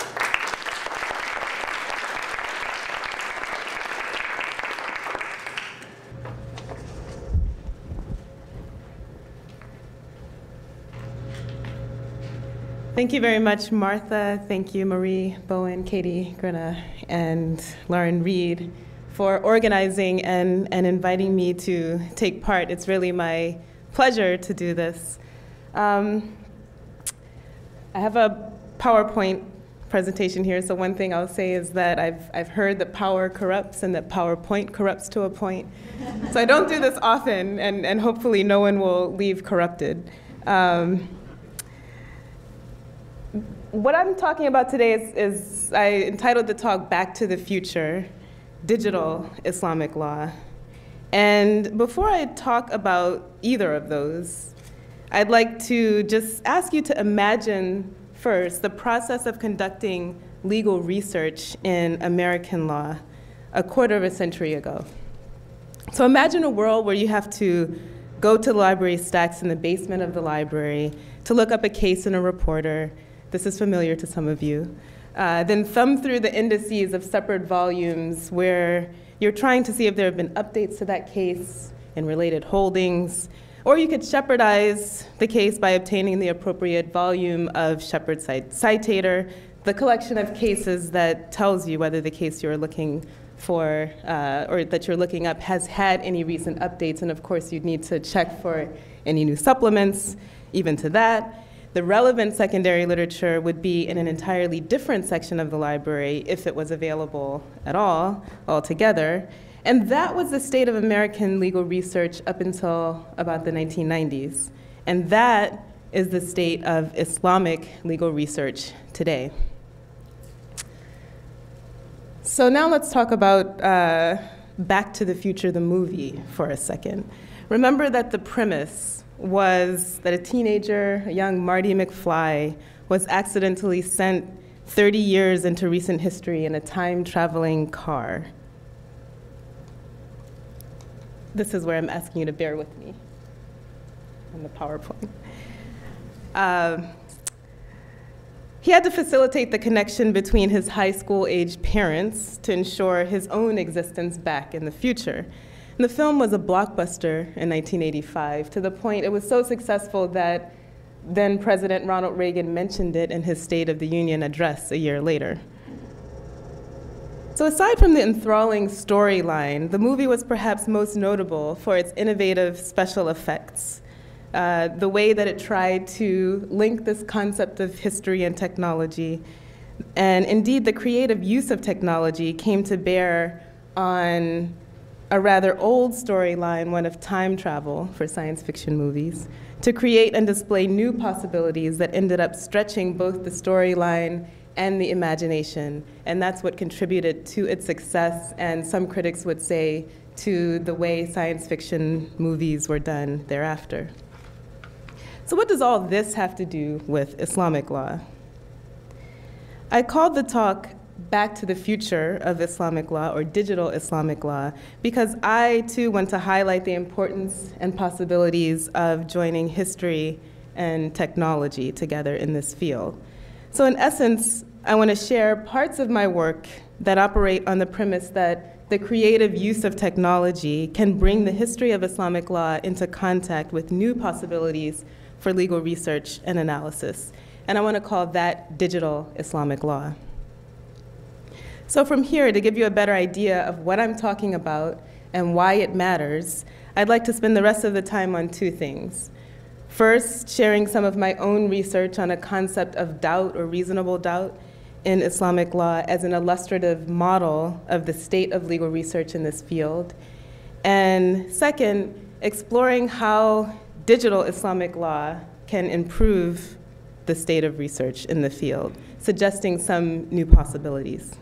Thank you very much, Martha. Thank you, Marie, Bowen, Katie, Grena, and Lauren Reed for organizing and, and inviting me to take part. It's really my pleasure to do this. Um, I have a PowerPoint presentation here, so one thing I'll say is that I've, I've heard that power corrupts and that PowerPoint corrupts to a point. So I don't do this often, and, and hopefully no one will leave corrupted. Um, What I'm talking about today is, is I entitled the talk Back to the Future, Digital Islamic Law. And before I talk about either of those, I'd like to just ask you to imagine first the process of conducting legal research in American law a quarter of a century ago. So imagine a world where you have to go to the library stacks in the basement of the library to look up a case in a reporter. This is familiar to some of you. Uh, then thumb through the indices of separate volumes where you're trying to see if there have been updates to that case and related holdings. Or you could shepherdize the case by obtaining the appropriate volume of Shepard Citator, the collection of cases that tells you whether the case you're looking for uh, or that you're looking up has had any recent updates. And of course, you'd need to check for any new supplements, even to that. The relevant secondary literature would be in an entirely different section of the library if it was available at all, altogether. And that was the state of American legal research up until about the nineteen nineties. And that is the state of Islamic legal research today. So now let's talk about uh, Back to the Future, the movie, for a second. Remember that the premise was that a teenager, a young Marty McFly, was accidentally sent thirty years into recent history in a time-traveling car. This is where I'm asking you to bear with me on the PowerPoint. Uh, he had to facilitate the connection between his high school-aged parents to ensure his own existence back in the future. And the film was a blockbuster in nineteen eighty-five, to the point it was so successful that then President Ronald Reagan mentioned it in his State of the Union address a year later. So aside from the enthralling storyline, the movie was perhaps most notable for its innovative special effects, uh, the way that it tried to link this concept of history and technology. And indeed, the creative use of technology came to bear on a rather old storyline, one of time travel for science fiction movies, to create and display new possibilities that ended up stretching both the storyline and the imagination. And that's what contributed to its success, and some critics would say to the way science fiction movies were done thereafter. So what does all this have to do with Islamic law? I called the talk Back to the Future of Islamic Law, or Digital Islamic Law, because I too want to highlight the importance and possibilities of joining history and technology together in this field. So in essence, I want to share parts of my work that operate on the premise that the creative use of technology can bring the history of Islamic law into contact with new possibilities for legal research and analysis. And I want to call that digital Islamic law. So from here, to give you a better idea of what I'm talking about and why it matters, I'd like to spend the rest of the time on two things. First, sharing some of my own research on a concept of doubt or reasonable doubt in Islamic law as an illustrative model of the state of legal research in this field. And second, exploring how digital Islamic law can improve the state of research in the field, suggesting some new possibilities.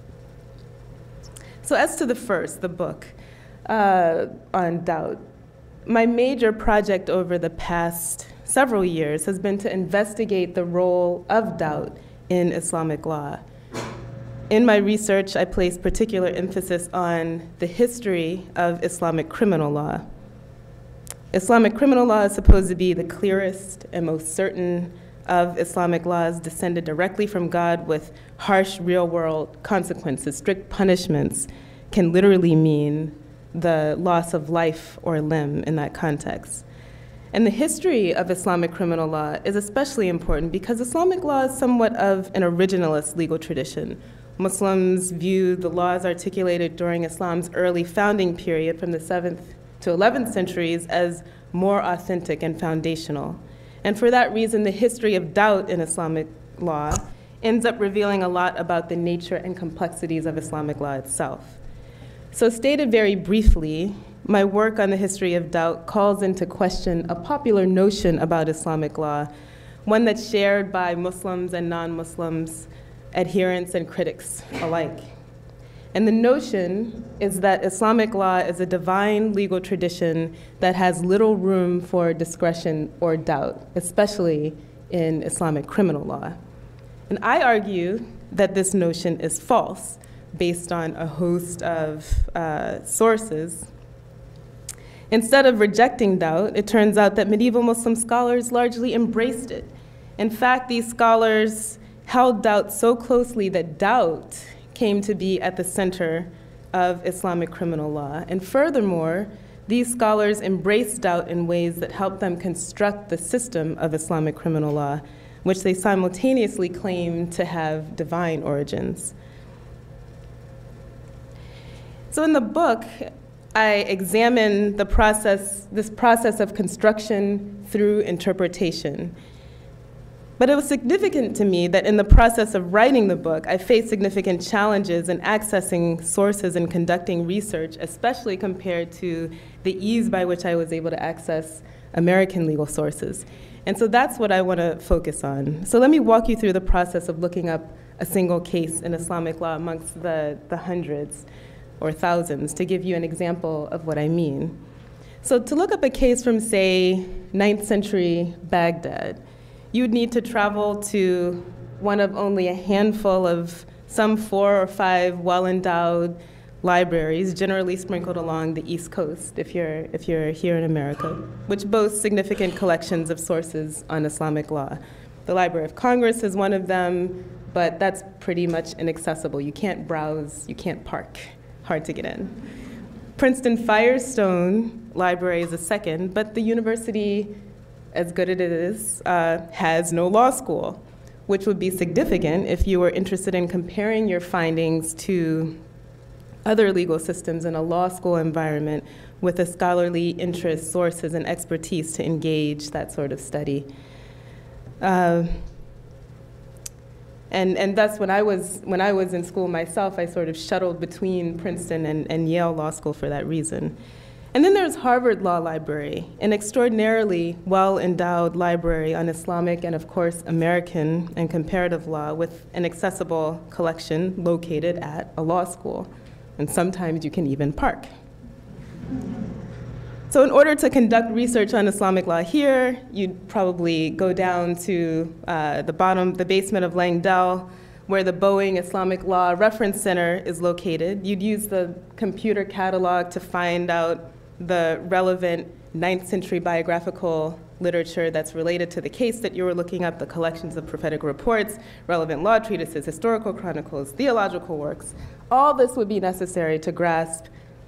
So as to the first, the book uh, on doubt, my major project over the past several years has been to investigate the role of doubt in Islamic law. In my research, I place particular emphasis on the history of Islamic criminal law. Islamic criminal law is supposed to be the clearest and most certain of Islamic laws, descended directly from God with harsh real-world consequences. Strict punishments can literally mean the loss of life or limb in that context. And the history of Islamic criminal law is especially important because Islamic law is somewhat of an originalist legal tradition. Muslims view the laws articulated during Islam's early founding period from the seventh to eleventh centuries as more authentic and foundational. And for that reason, the history of doubt in Islamic law ends up revealing a lot about the nature and complexities of Islamic law itself. So stated very briefly, my work on the history of doubt calls into question a popular notion about Islamic law, one that's shared by Muslims and non-Muslims, adherents and critics alike. And the notion is that Islamic law is a divine legal tradition that has little room for discretion or doubt, especially in Islamic criminal law. And I argue that this notion is false based on a host of uh, sources. Instead of rejecting doubt, it turns out that medieval Muslim scholars largely embraced it. In fact, these scholars held doubt so closely that doubt came to be at the center of Islamic criminal law. And furthermore, these scholars embraced doubt in ways that helped them construct the system of Islamic criminal law, which they simultaneously claim to have divine origins. So in the book, I examine the process, this process of construction through interpretation. But it was significant to me that in the process of writing the book, I faced significant challenges in accessing sources and conducting research, especially compared to the ease by which I was able to access American legal sources. And so that's what I want to focus on. So let me walk you through the process of looking up a single case in Islamic law amongst the, the hundreds or thousands to give you an example of what I mean. So to look up a case from, say, ninth century Baghdad, you would need to travel to one of only a handful of some four or five well-endowed libraries, generally sprinkled along the East Coast, if you're, if you're here in America, which boast significant collections of sources on Islamic law. The Library of Congress is one of them, but that's pretty much inaccessible. You can't browse, you can't park, hard to get in. Princeton Firestone Library is a second, but the university, as good as it is, uh, has no law school, which would be significant if you were interested in comparing your findings to other legal systems in a law school environment with a scholarly interest, sources, and expertise to engage that sort of study. Uh, and, and thus, when I, was, when I was in school myself, I sort of shuttled between Princeton and, and Yale Law School for that reason. And then there's Harvard Law Library, an extraordinarily well-endowed library on Islamic and, of course, American and comparative law with an accessible collection located at a law school. And sometimes you can even park. So in order to conduct research on Islamic law here, you'd probably go down to uh, the bottom, the basement of Langdell, where the Boeing Islamic Law Reference Center is located. You'd use the computer catalog to find out the relevant ninth century biographical literature that's related to the case that you were looking up, the collections of prophetic reports, relevant law treatises, historical chronicles, theological works. All this would be necessary to grasp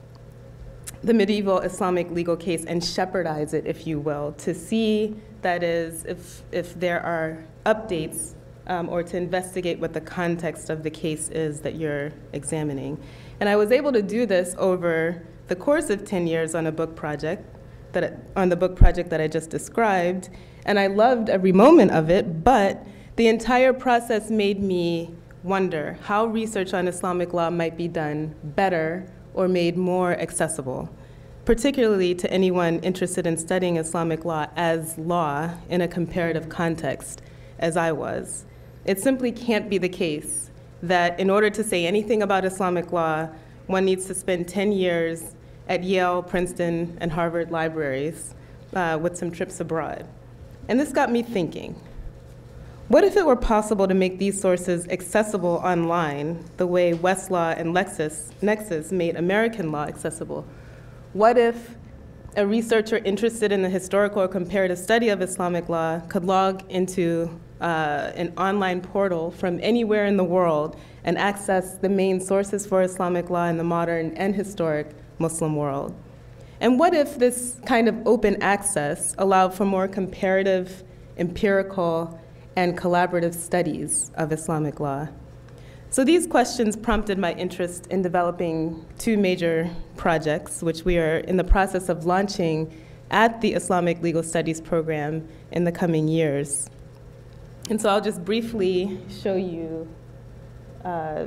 the medieval Islamic legal case and shepherdize it, if you will, to see, that is, if, if there are updates um, or to investigate what the context of the case is that you're examining. And I was able to do this over the course of ten years on a book project, that on the book project that I just described, and I loved every moment of it, but the entire process made me wonder how research on Islamic law might be done better or made more accessible, particularly to anyone interested in studying Islamic law as law in a comparative context, as I was. It simply can't be the case that in order to say anything about Islamic law, one needs to spend ten years at Yale, Princeton, and Harvard libraries uh, with some trips abroad. And this got me thinking, what if it were possible to make these sources accessible online the way Westlaw and Lexis, Nexus made American law accessible? What if a researcher interested in the historical or comparative study of Islamic law could log into uh, an online portal from anywhere in the world and access the main sources for Islamic law in the modern and historic Muslim world? And what if this kind of open access allowed for more comparative, empirical, and collaborative studies of Islamic law? So these questions prompted my interest in developing two major projects, which we are in the process of launching at the Islamic Legal Studies program in the coming years. And so I'll just briefly show you uh,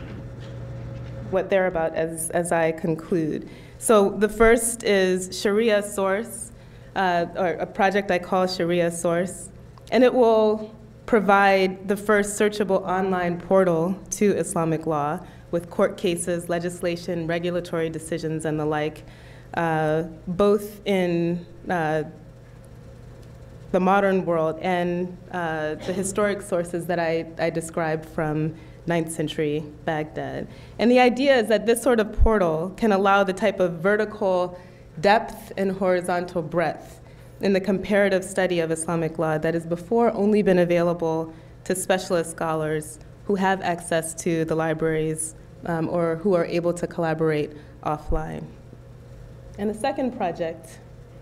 what they're about as, as I conclude. So the first is Sharia Source, uh, or a project I call Sharia Source, and it will provide the first searchable online portal to Islamic law with court cases, legislation, regulatory decisions, and the like, uh, both in uh, the modern world and uh, the historic sources that I, I described from ninth century Baghdad. And the idea is that this sort of portal can allow the type of vertical depth and horizontal breadth in the comparative study of Islamic law that has before only been available to specialist scholars who have access to the libraries um, or who are able to collaborate offline. And the second project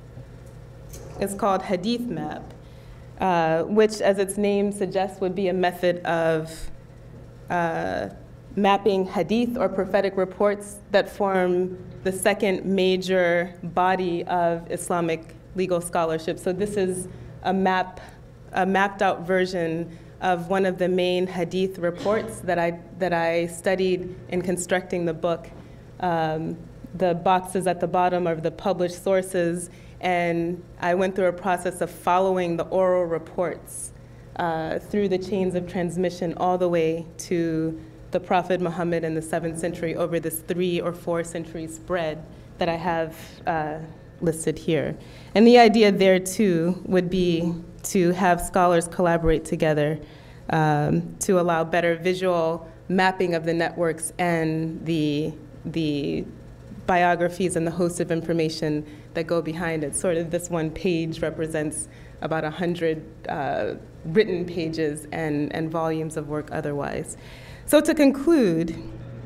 is called Hadith Map, uh, which, as its name suggests, would be a method of uh, mapping hadith or prophetic reports that form the second major body of Islamic legal scholarship. So this is a map, a mapped out version of one of the main hadith reports that I, that I studied in constructing the book. Um, the boxes at the bottom are the published sources, and I went through a process of following the oral reports uh, through the chains of transmission all the way to the Prophet Muhammad in the seventh century over this three or four century spread that I have uh, listed here. And the idea there too would be to have scholars collaborate together um, to allow better visual mapping of the networks and the, the biographies and the host of information that go behind it. Sort of this one page represents about a hundred uh, written pages and, and volumes of work otherwise. So to conclude,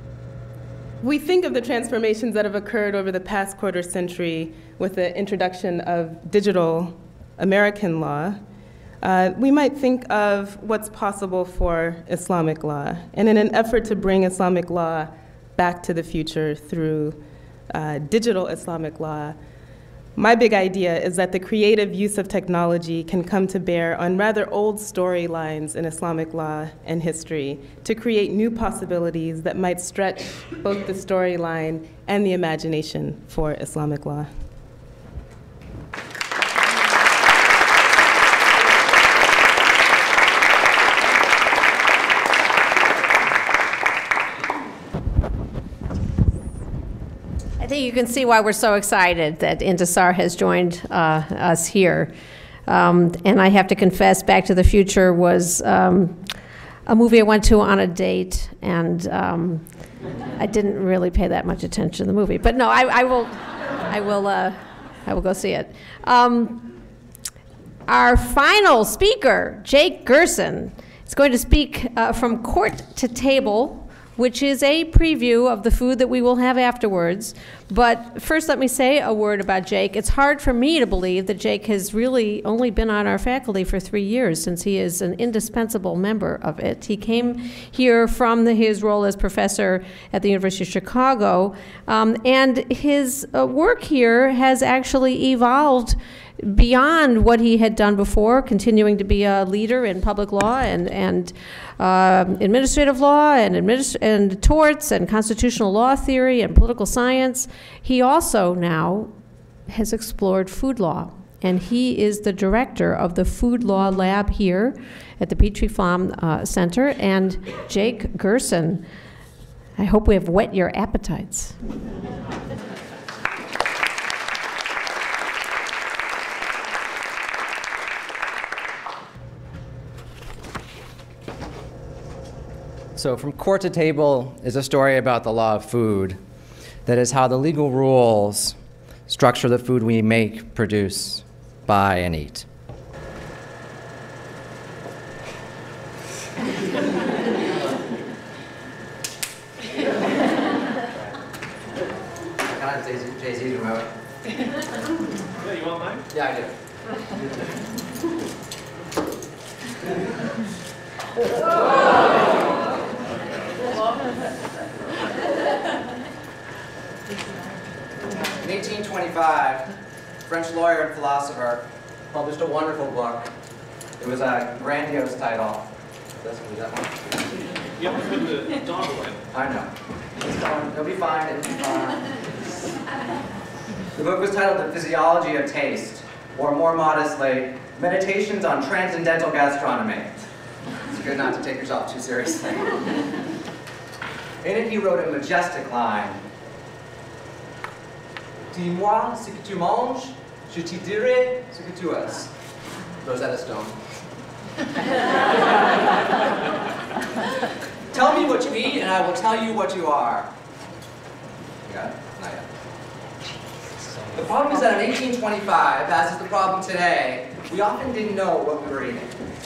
we think of the transformations that have occurred over the past quarter century with the introduction of digital American law. Uh, we might think of what's possible for Islamic law. And in an effort to bring Islamic law back to the future through uh, digital Islamic law, my big idea is that the creative use of technology can come to bear on rather old storylines in Islamic law and history to create new possibilities that might stretch both the storyline and the imagination for Islamic law. I think you can see why we're so excited that Intisar has joined uh, us here. Um, and I have to confess, Back to the Future was um, a movie I went to on a date, and um, I didn't really pay that much attention to the movie. But no, I, I will, I will uh, I will go see it. Um, our final speaker, Jake Gersen, is going to speak uh, from Court to Table, which is a preview of the food that we will have afterwards. But first, let me say a word about Jake. It's hard for me to believe that Jake has really only been on our faculty for three years, since he is an indispensable member of it. He came here from the, his role as professor at the University of Chicago, um, and his uh, work here has actually evolved beyond what he had done before, continuing to be a leader in public law and, and uh, administrative law and, administ and torts and constitutional law theory and political science. He also now has explored food law, and he is the director of the Food Law Lab here at the Petrie Flom uh, Center. And Jake Gersen, I hope we have whet your appetites. So From Court to Table is a story about the law of food. That is how the legal rules structure the food we make, produce, buy, and eat. Can I have Jay-Z's remote? Yeah, you want mine? Yeah, I do. In eighteen twenty-five, a French lawyer and philosopher published a wonderful book. It was a grandiose title. That's that one. You have to put the dog away. I know. It's fine. It'll be fine. It'll be fine. The book was titled The Physiology of Taste, or more modestly, Meditations on Transcendental Gastronomy. It's good not to take yourself too seriously. In it, he wrote a majestic line. Dis-moi ce que tu manges, je te dirai ce que tu es. Rosetta Stone. Tell me what you eat, and I will tell you what you are. You got it? Not yet. The problem is that in eighteen twenty-five, as is the problem today, we often didn't know what we were eating.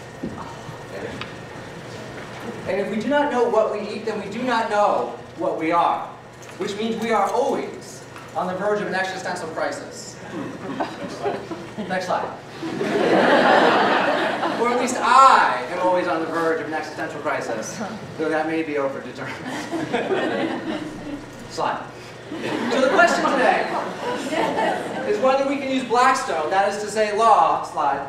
And if we do not know what we eat, then we do not know what we are, which means we are always on the verge of an existential crisis. Next slide. Or at least I am always on the verge of an existential crisis, though that may be overdetermined. Slide. So the question today is whether we can use Blackstone, that is to say law, slide,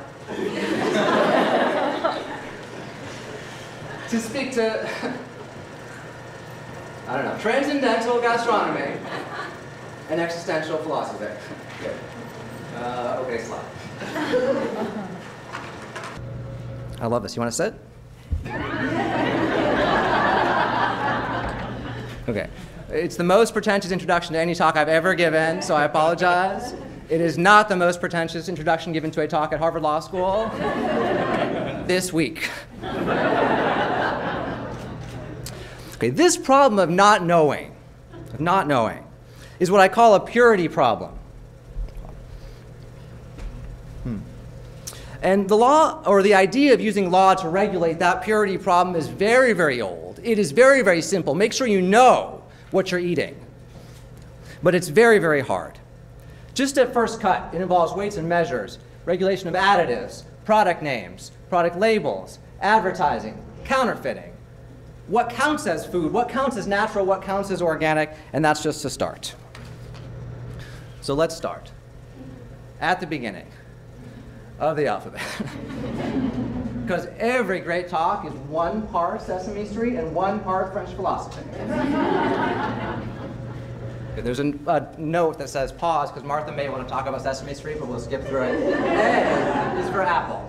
to speak to, I don't know, transcendental gastronomy and existential philosophy. Good. Uh, okay, slide. I love this. You want to sit? Okay. It's the most pretentious introduction to any talk I've ever given, so I apologize. It is not the most pretentious introduction given to a talk at Harvard Law School this week. Okay, this problem of not knowing, of not knowing, is what I call a purity problem. Hmm. And the law, or the idea of using law to regulate that purity problem is very, very old. It is very, very simple. Make sure you know what you're eating. But it's very, very hard. Just at first cut, it involves weights and measures, regulation of additives, product names, product labels, advertising, counterfeiting. What counts as food, what counts as natural, what counts as organic, and that's just a start. So let's start at the beginning of the alphabet. Because every great talk is one part Sesame Street and one part French philosophy. There's a, a note that says pause, because Martha may want to talk about Sesame Street, but we'll skip through it. A is for apple.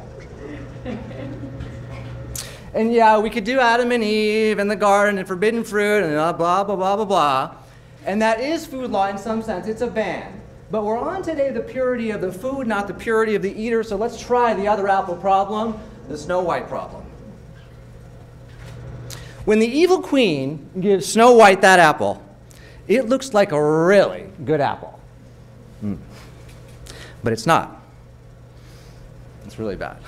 And yeah, we could do Adam and Eve and the garden and forbidden fruit and blah, blah, blah, blah, blah, blah. And that is food law in some sense. It's a ban. But we're on today the purity of the food, not the purity of the eater. So let's try the other apple problem, the Snow White problem. When the evil queen gives Snow White that apple, it looks like a really good apple. Mm. but it's not. It's really bad.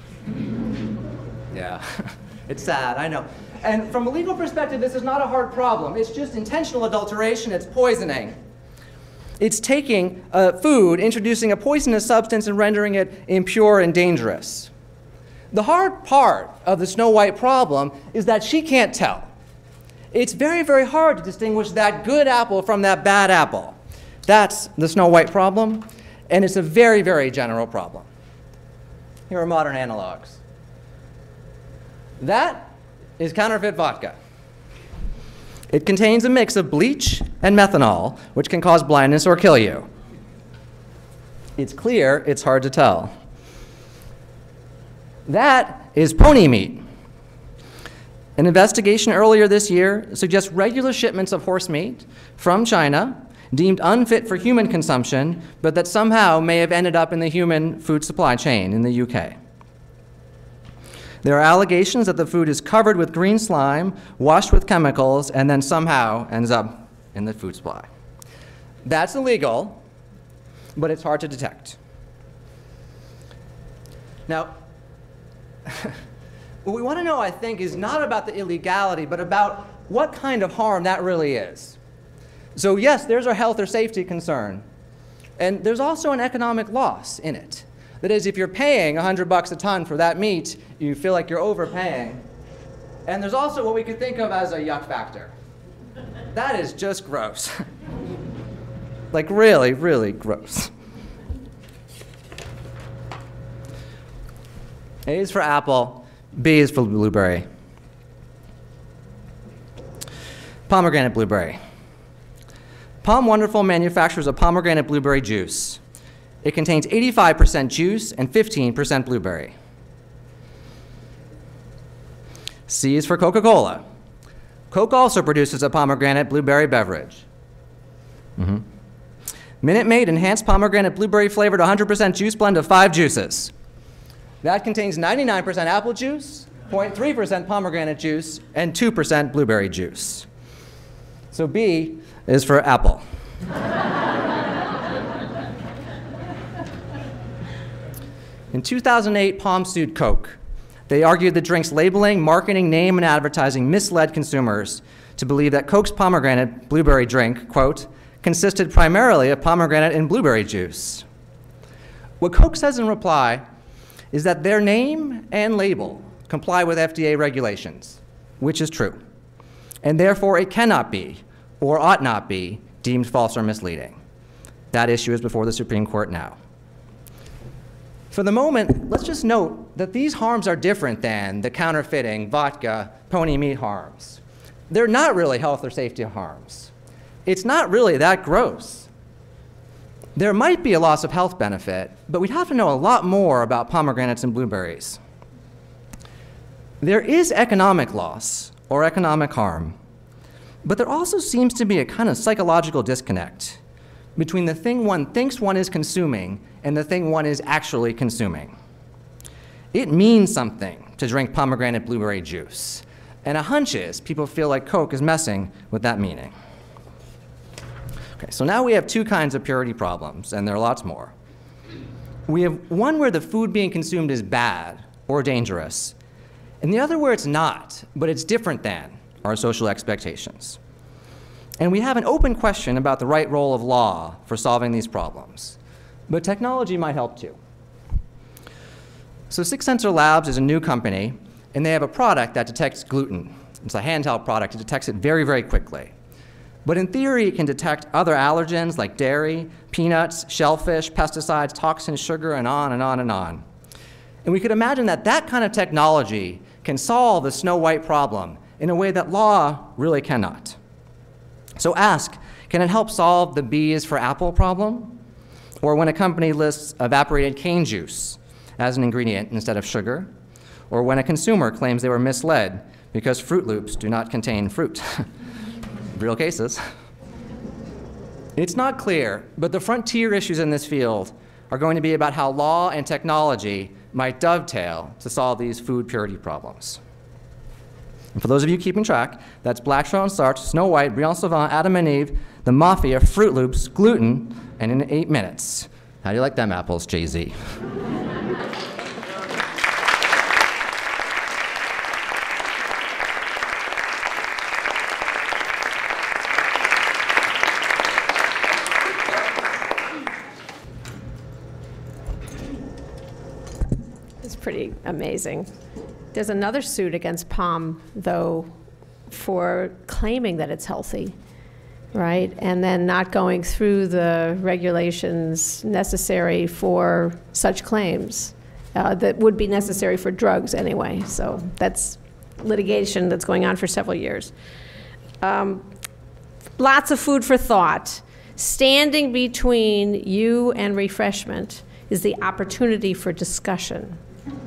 Yeah, it's sad, I know. And from a legal perspective, this is not a hard problem. It's just intentional adulteration, it's poisoning. It's taking uh, food, introducing a poisonous substance, and rendering it impure and dangerous. The hard part of the Snow White problem is that she can't tell. It's very, very hard to distinguish that good apple from that bad apple. That's the Snow White problem, and it's a very, very general problem. Here are modern analogs. That is counterfeit vodka. It contains a mix of bleach and methanol, which can cause blindness or kill you. It's clear, it's hard to tell. That is pony meat. An investigation earlier this year suggests regular shipments of horse meat from China, deemed unfit for human consumption, but that somehow may have ended up in the human food supply chain in the U K. There are allegations that the food is covered with green slime, washed with chemicals, and then somehow ends up in the food supply. That's illegal, but it's hard to detect. Now, what we want to know, I think, is not about the illegality, but about what kind of harm that really is. So yes, there's our health or safety concern. And there's also an economic loss in it. That is, if you're paying a hundred bucks a ton for that meat, you feel like you're overpaying. And there's also what we could think of as a yuck factor. That is just gross. Like really, really gross. A is for apple, B is for blueberry. Pomegranate blueberry. Palm Wonderful manufactures a pomegranate blueberry juice. It contains eighty-five percent juice and fifteen percent blueberry. C is for Coca-Cola. Coke also produces a pomegranate blueberry beverage. Mm-hmm. Minute Maid enhanced pomegranate blueberry flavored one hundred percent juice blend of five juices. That contains ninety-nine percent apple juice, zero point three percent pomegranate juice, and two percent blueberry juice. So B is for apple. In two thousand eight, Palm sued Coke. They argued the drink's labeling, marketing, name, and advertising misled consumers to believe that Coke's pomegranate blueberry drink, quote, consisted primarily of pomegranate and blueberry juice. What Coke says in reply is that their name and label comply with F D A regulations, which is true, and therefore it cannot be, or ought not be, deemed false or misleading. That issue is before the Supreme Court now. For the moment, let's just note that these harms are different than the counterfeiting, vodka, pony meat harms. They're not really health or safety harms. It's not really that gross. There might be a loss of health benefit, but we'd have to know a lot more about pomegranates and blueberries. There is economic loss or economic harm, but there also seems to be a kind of psychological disconnect between the thing one thinks one is consuming and the thing one is actually consuming. It means something to drink pomegranate blueberry juice, and a hunch is people feel like Coke is messing with that meaning. Okay, so now we have two kinds of purity problems, and there are lots more. We have one where the food being consumed is bad or dangerous, and the other where it's not, but it's different than our social expectations. And we have an open question about the right role of law for solving these problems. But technology might help too. So Six Sensor Labs is a new company, and they have a product that detects gluten. It's a handheld product. It detects it very, very quickly. But in theory, it can detect other allergens like dairy, peanuts, shellfish, pesticides, toxins, sugar, and on and on and on. And we could imagine that that kind of technology can solve the Snow White problem in a way that law really cannot. So ask, can it help solve the B is for apple problem? Or when a company lists evaporated cane juice as an ingredient instead of sugar? Or when a consumer claims they were misled because Fruit Loops do not contain fruit? Real cases. It's not clear, but the frontier issues in this field are going to be about how law and technology might dovetail to solve these food purity problems. And for those of you keeping track, that's Black-Schoen Starch, Snow White, Briand Sauvin, Adam and Eve, the Mafia, Fruit Loops, gluten, and in eight minutes. How do you like them apples, Jay-Z? It's pretty amazing. There's another suit against palm, though, for claiming that it's healthy, right? And then not going through the regulations necessary for such claims uh, that would be necessary for drugs anyway. So that's litigation that's going on for several years. Um, lots of food for thought. Standing between you and refreshment is the opportunity for discussion.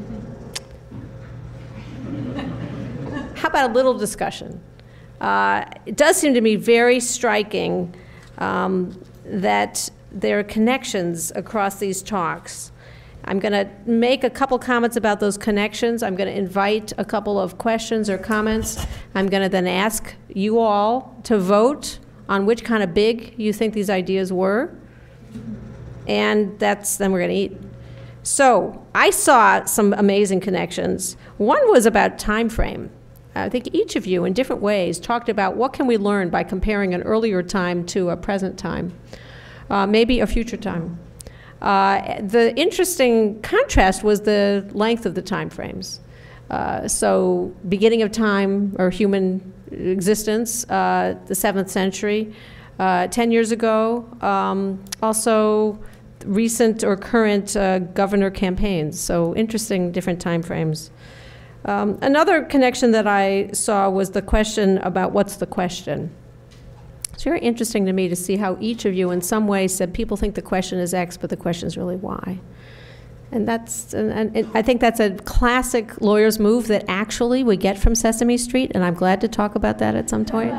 How about a little discussion? Uh, it does seem to me very striking um, that there are connections across these talks. I'm going to make a couple comments about those connections. I'm going to invite a couple of questions or comments. I'm going to then ask you all to vote on which kind of big you think these ideas were. And that's, then we're going to eat. So I saw some amazing connections. One was about time frame. I think each of you in different ways talked about what can we learn by comparing an earlier time to a present time, uh, maybe a future time. Uh, the interesting contrast was the length of the time frames. Uh, so beginning of time or human existence, uh, the seventh century, uh, ten years ago, um, also recent or current uh, governor campaigns. So interesting different time frames. Um, another connection that I saw was the question about what's the question. It's very interesting to me to see how each of you in some way said people think the question is X, but the question is really Y. And that's, and, and I think that's a classic lawyer's move that actually we get from Sesame Street, and I'm glad to talk about that at some point.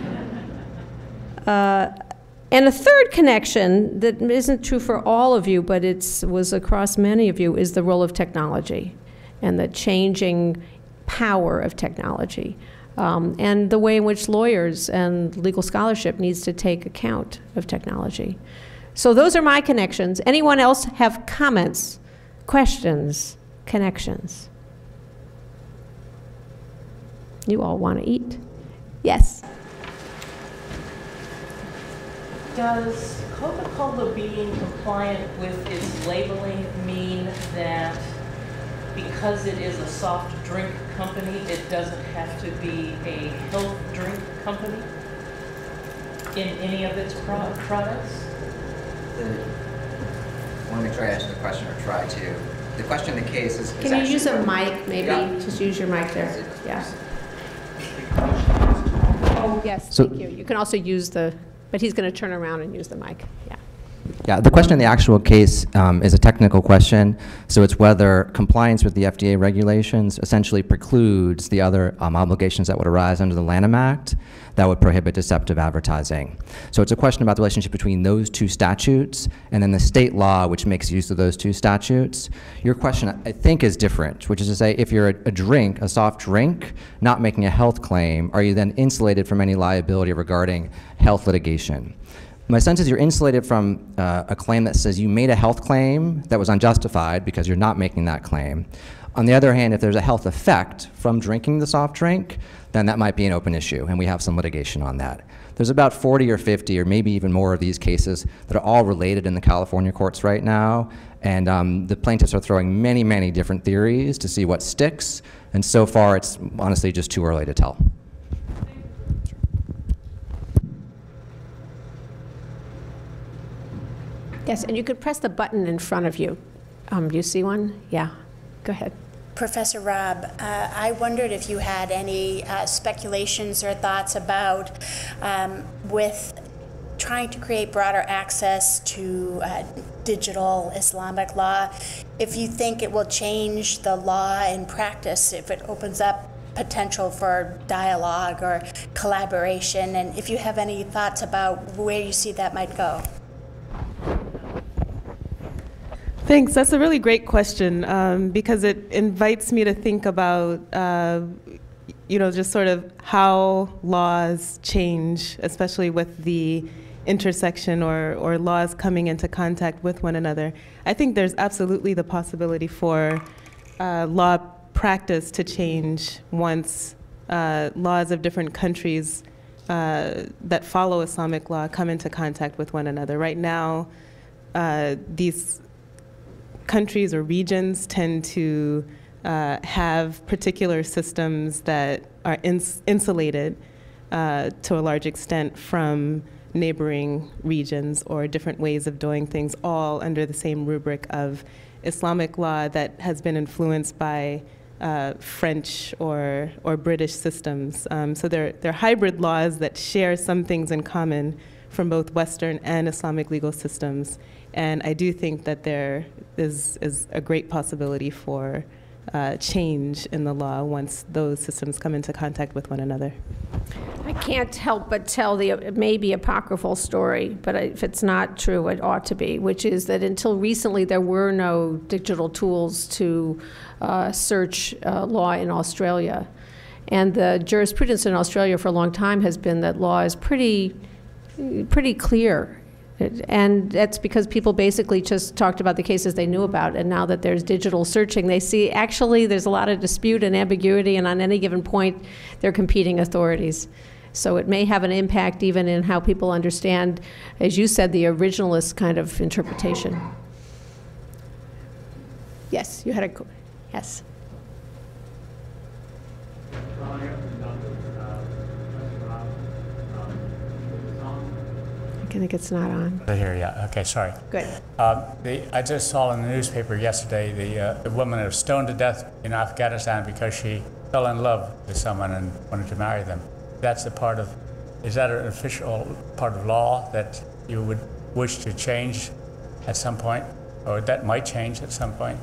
Uh, and a third connection that isn't true for all of you, but it was across many of you, is the role of technology and the changing power of technology, um, and the way in which lawyers and legal scholarship needs to take account of technology. So those are my connections. Anyone else have comments, questions, connections? You all want to eat? Yes? Does Coca-Cola being compliant with its labeling mean that because it is a soft drink company, it doesn't have to be a health drink company in any of its pro products? The, I want to make sure I answer the question, or try to. The question in the case is... Can is you use a mic, maybe? Yeah. Just use your mic there. Yeah. Oh, yes, so, thank you. You can also use the, but he's going to turn around and use the mic. Yeah. Yeah, the question in the actual case um, is a technical question. So it's whether compliance with the F D A regulations essentially precludes the other um, obligations that would arise under the Lanham Act that would prohibit deceptive advertising. So it's a question about the relationship between those two statutes and then the state law which makes use of those two statutes. Your question, I think, is different, which is to say if you're a, a drink, a soft drink, not making a health claim, are you then insulated from any liability regarding health litigation? My sense is you're insulated from uh, a claim that says you made a health claim that was unjustified because you're not making that claim. On the other hand, if there's a health effect from drinking the soft drink, then that might be an open issue, and we have some litigation on that. There's about forty or fifty or maybe even more of these cases that are all related in the California courts right now, and um, the plaintiffs are throwing many, many different theories to see what sticks, and so far it's honestly just too early to tell. Yes, and you could press the button in front of you. Um, do you see one? Yeah, go ahead. Professor Rabb, uh, I wondered if you had any uh, speculations or thoughts about um, with trying to create broader access to uh, digital Islamic law, if you think it will change the law in practice, if it opens up potential for dialogue or collaboration, and if you have any thoughts about where you see that might go. Thanks. That's a really great question um, because it invites me to think about, uh, you know, just sort of how laws change, especially with the intersection or, or laws coming into contact with one another. I think there's absolutely the possibility for uh, law practice to change once uh, laws of different countries uh, that follow Islamic law come into contact with one another. Right now, uh, these countries or regions tend to uh, have particular systems that are ins insulated uh, to a large extent from neighboring regions or different ways of doing things, all under the same rubric of Islamic law that has been influenced by uh, French or, or British systems. Um, so they're, they're hybrid laws that share some things in common from both Western and Islamic legal systems. And I do think that there is, is a great possibility for uh, change in the law once those systems come into contact with one another. I can't help but tell the maybe apocryphal story, but if it's not true, it ought to be, which is that until recently there were no digital tools to uh, search uh, law in Australia. And the jurisprudence in Australia for a long time has been that law is pretty, pretty clear. And that's because people basically just talked about the cases they knew about, and now that there's digital searching, they see actually there's a lot of dispute and ambiguity, and on any given point, they're competing authorities. So it may have an impact even in how people understand, as you said, the originalist kind of interpretation. Yes, you had a, yes. I think it's not on. I hear you. Okay, sorry. Good. Uh, the, I just saw in the newspaper yesterday the, uh, the woman that was stoned to death in Afghanistan because she fell in love with someone and wanted to marry them. That's a part of, is that an official part of law that you would wish to change at some point, or that might change at some point?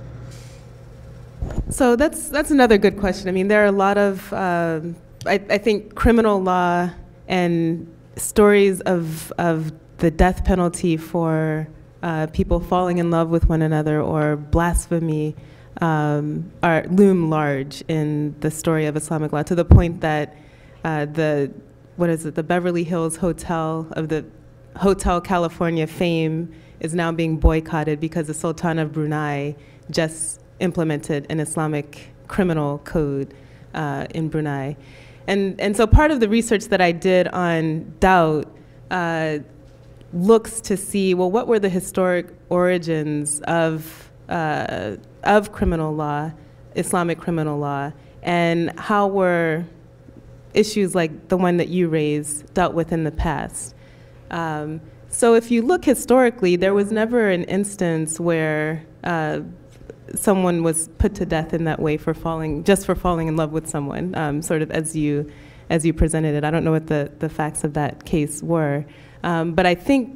So that's, that's another good question. I mean, there are a lot of, uh, I, I think criminal law and stories of, of the death penalty for uh, people falling in love with one another or blasphemy um, are loom large in the story of Islamic law, to the point that uh, the, what is it, the Beverly Hills Hotel of the Hotel California fame is now being boycotted because the Sultan of Brunei just implemented an Islamic criminal code uh, in Brunei. And, and so part of the research that I did on doubt uh, looks to see, well, what were the historic origins of, uh, of criminal law, Islamic criminal law, and how were issues like the one that you raised dealt with in the past. Um, so if you look historically, there was never an instance where uh, someone was put to death in that way for falling, just for falling in love with someone, um, sort of as you, as you presented it. I don't know what the, the facts of that case were. Um, but I think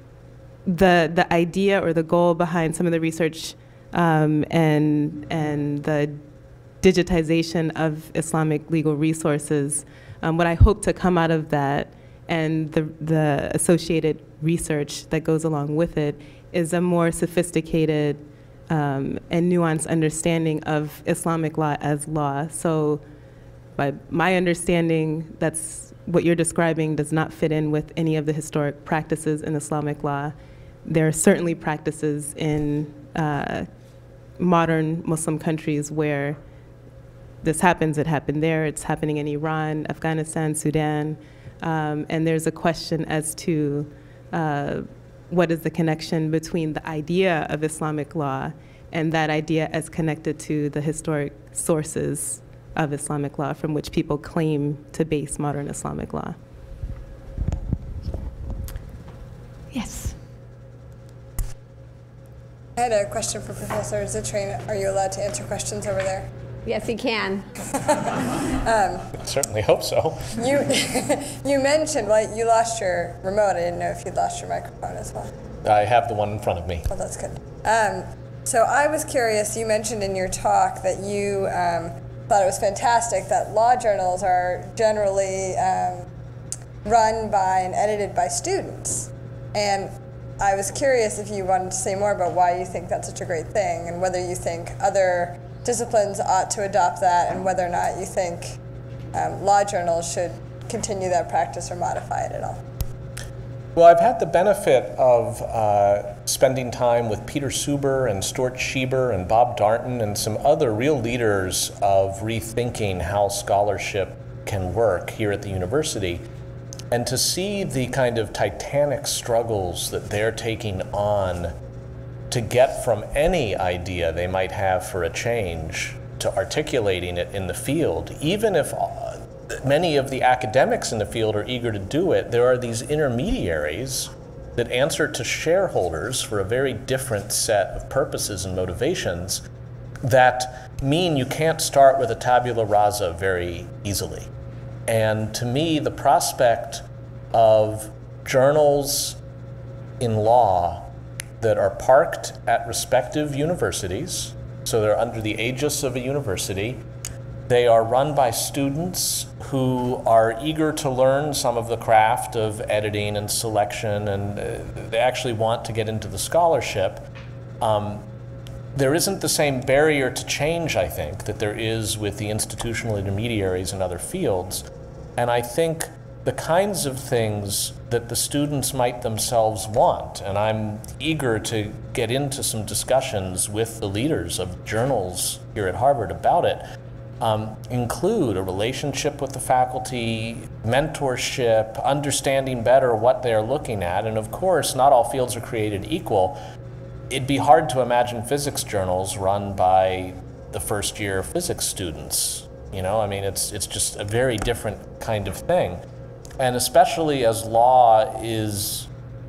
the, the idea or the goal behind some of the research um, and, and the digitization of Islamic legal resources, um, what I hope to come out of that and the, the associated research that goes along with it is a more sophisticated Um, and nuanced understanding of Islamic law as law. So by my understanding, that's what you're describing does not fit in with any of the historic practices in Islamic law. There are certainly practices in uh, modern Muslim countries where this happens. It happened there. It's happening in Iran, Afghanistan, Sudan. Um, and there's a question as to uh, what is the connection between the idea of Islamic law and that idea as connected to the historic sources of Islamic law from which people claim to base modern Islamic law. Yes. I had a question for Professor Zittrain. Are you allowed to answer questions over there? Yes, he can. um, I certainly hope so. You, you mentioned, well, you lost your remote. I didn't know if you'd lost your microphone as well. I have the one in front of me. Well, that's good. Um, so I was curious, you mentioned in your talk that you um, thought it was fantastic that law journals are generally um, run by and edited by students. And I was curious if you wanted to say more about why you think that's such a great thing and whether you think other disciplines ought to adopt that and whether or not you think um, law journals should continue that practice or modify it at all. Well, I've had the benefit of uh, spending time with Peter Suber and Stuart Schieber and Bob Darnton and some other real leaders of rethinking how scholarship can work here at the university. And to see the kind of titanic struggles that they're taking on to get from any idea they might have for a change to articulating it in the field, even if many of the academics in the field are eager to do it, there are these intermediaries that answer to shareholders for a very different set of purposes and motivations that mean you can't start with a tabula rasa very easily. And to me, the prospect of journals in law that are parked at respective universities, so they're under the aegis of a university, they are run by students who are eager to learn some of the craft of editing and selection, and uh, they actually want to get into the scholarship. Um, there isn't the same barrier to change, I think, that there is with the institutional intermediaries in other fields. And I think the kinds of things that the students might themselves want, and I'm eager to get into some discussions with the leaders of journals here at Harvard about it, Um, include a relationship with the faculty, mentorship, understanding better what they're looking at, and of course, not all fields are created equal. It'd be hard to imagine physics journals run by the first year physics students. You know, I mean, it's, it's just a very different kind of thing. And especially as law is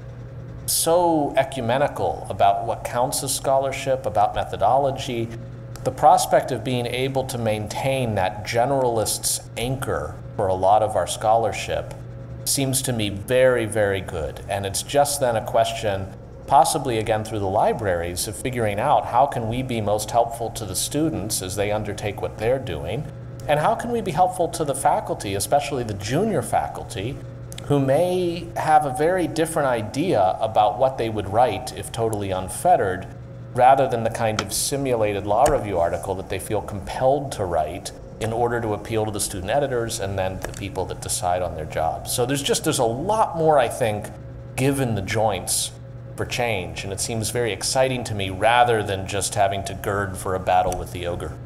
so ecumenical about what counts as scholarship, about methodology, the prospect of being able to maintain that generalist's anchor for a lot of our scholarship seems to me very, very good. And it's just then a question, possibly again through the libraries, of figuring out how can we be most helpful to the students as they undertake what they're doing, and how can we be helpful to the faculty, especially the junior faculty, who may have a very different idea about what they would write if totally unfettered, rather than the kind of simulated law review article that they feel compelled to write in order to appeal to the student editors and then the people that decide on their jobs. So there's just, there's a lot more, I think, given the joints for change, and it seems very exciting to me rather than just having to gird for a battle with the ogre.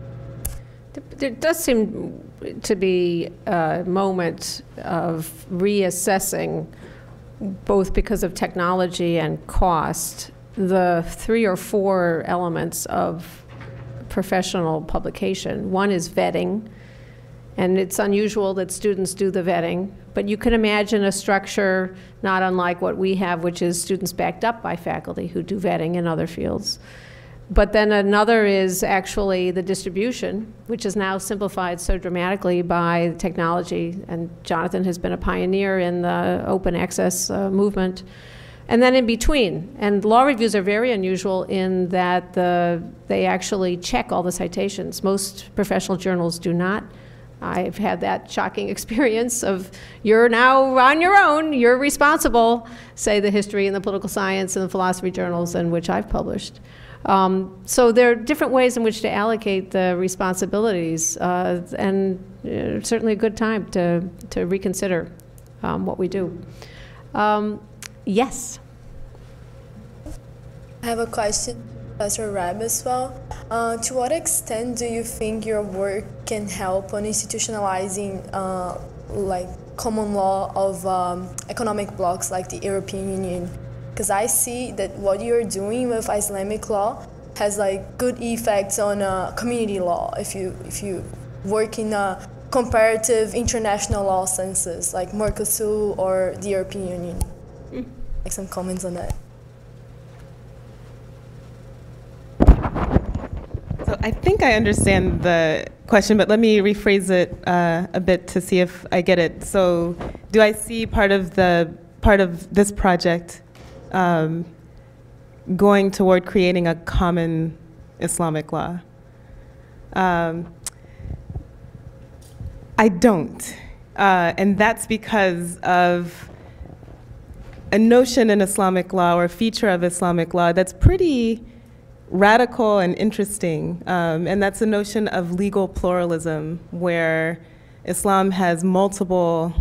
There does seem to be a moment of reassessing, both because of technology and cost, the three or four elements of professional publication. One is vetting, and it's unusual that students do the vetting, but you can imagine a structure not unlike what we have, which is students backed up by faculty who do vetting in other fields. But then another is actually the distribution, which is now simplified so dramatically by technology, and Jonathan has been a pioneer in the open access uh, movement. And then in between, and law reviews are very unusual in that the, they actually check all the citations. Most professional journals do not. I've had that shocking experience of, you're now on your own, you're responsible, say the history and the political science and the philosophy journals in which I've published. Um, so there are different ways in which to allocate the responsibilities, uh, and uh, certainly a good time to, to reconsider um, what we do. Um, Yes. I have a question, Professor Rabb, as well. Uh, to what extent do you think your work can help on institutionalizing uh, like common law of um, economic blocs like the European Union? Because I see that what you're doing with Islamic law has like good effects on uh, community law if you if you work in a comparative international law senses like Mercosur or the European Union. Mm. Like some comments on that. So I think I understand the question, but let me rephrase it uh, a bit to see if I get it. So, do I see part of the part of this project um, going toward creating a common Islamic law? Um, I don't, uh, and that's because of a notion in Islamic law, or a feature of Islamic law, that's pretty radical and interesting, um, and that's the notion of legal pluralism, where Islam has multiple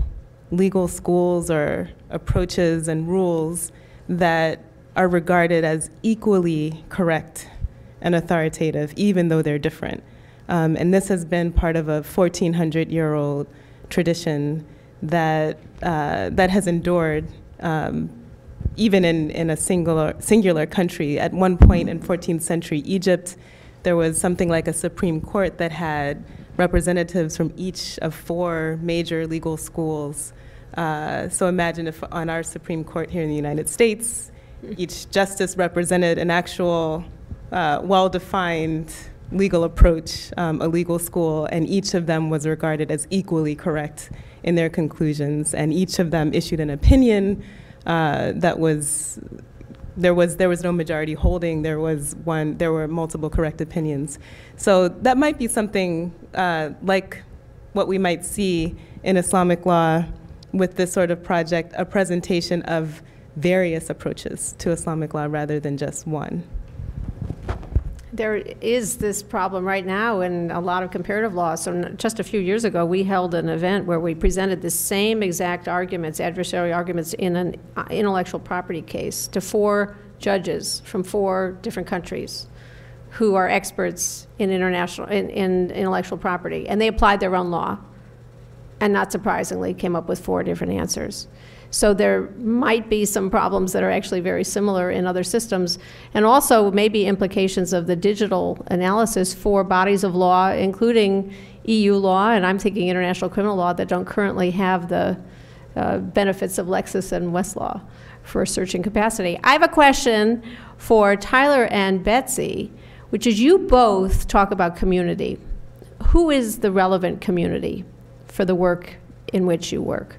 legal schools or approaches and rules that are regarded as equally correct and authoritative, even though they're different. Um, and this has been part of a fourteen hundred year old tradition that, uh, that has endured um, even in, in a singular, singular country. At one point in fourteenth century Egypt, there was something like a Supreme Court that had representatives from each of four major legal schools. Uh, so imagine if on our Supreme Court here in the United States, each justice represented an actual uh, well-defined legal approach, um, a legal school, and each of them was regarded as equally correct in their conclusions, and each of them issued an opinion uh, that was, there was, there was no majority holding, there was one, there were multiple correct opinions. So that might be something uh, like what we might see in Islamic law with this sort of project, a presentation of various approaches to Islamic law rather than just one. There is this problem right now in a lot of comparative law. So just a few years ago, we held an event where we presented the same exact arguments, adversarial arguments, in an intellectual property case to four judges from four different countries who are experts in international, in, in intellectual property. And they applied their own law, and not surprisingly, came up with four different answers. So there might be some problems that are actually very similar in other systems, and also maybe implications of the digital analysis for bodies of law, including E U law, and I'm thinking international criminal law, that don't currently have the uh, benefits of Lexis and Westlaw for searching capacity. I have a question for Tyler and Betsy, which is, you both talk about community. Who is the relevant community for the work in which you work?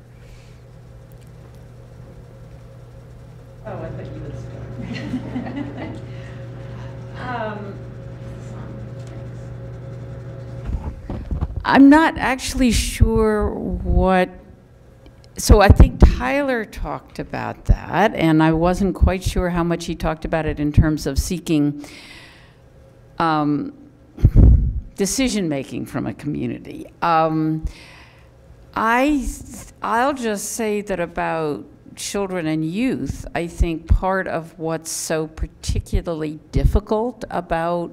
Oh, I thought you would start. um, I'm not actually sure what, so I think Tyler talked about that, and I wasn't quite sure how much he talked about it in terms of seeking um, decision-making from a community. Um, I, I'll just say that about children and youth, I think part of what's so particularly difficult about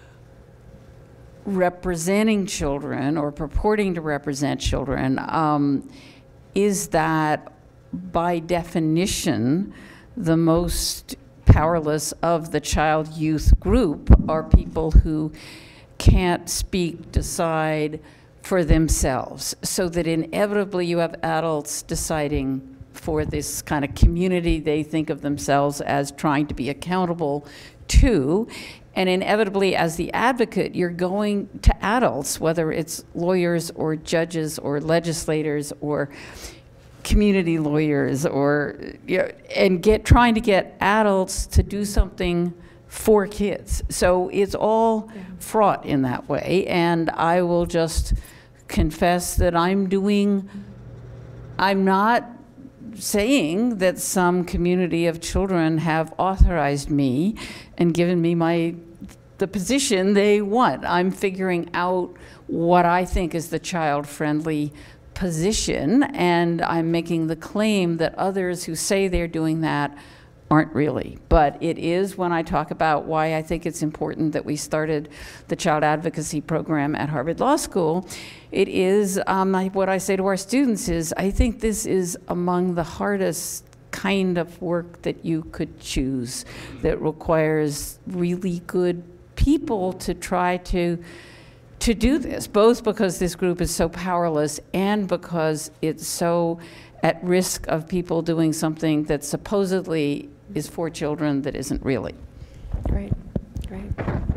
representing children or purporting to represent children um, is that by definition, the most powerless of the child-youth group are people who can't speak, decide for themselves, so that inevitably you have adults deciding for this kind of community they think of themselves as trying to be accountable to. And inevitably, as the advocate, you're going to adults, whether it's lawyers or judges or legislators or community lawyers, or you know, and get trying to get adults to do something for kids. So it's all yeah. fraught in that way. And I will just confess that I'm doing, I'm not saying that some community of children have authorized me and given me my the position they want. I'm figuring out what I think is the child-friendly position, and I'm making the claim that others who say they're doing that aren't really. But it is, when I talk about why I think it's important that we started the child advocacy program at Harvard Law School, it is um, what I say to our students is, I think this is among the hardest kind of work that you could choose, that requires really good people to try to to do this, both because this group is so powerless and because it's so at risk of people doing something that supposedly is for children that isn't really. Great, great.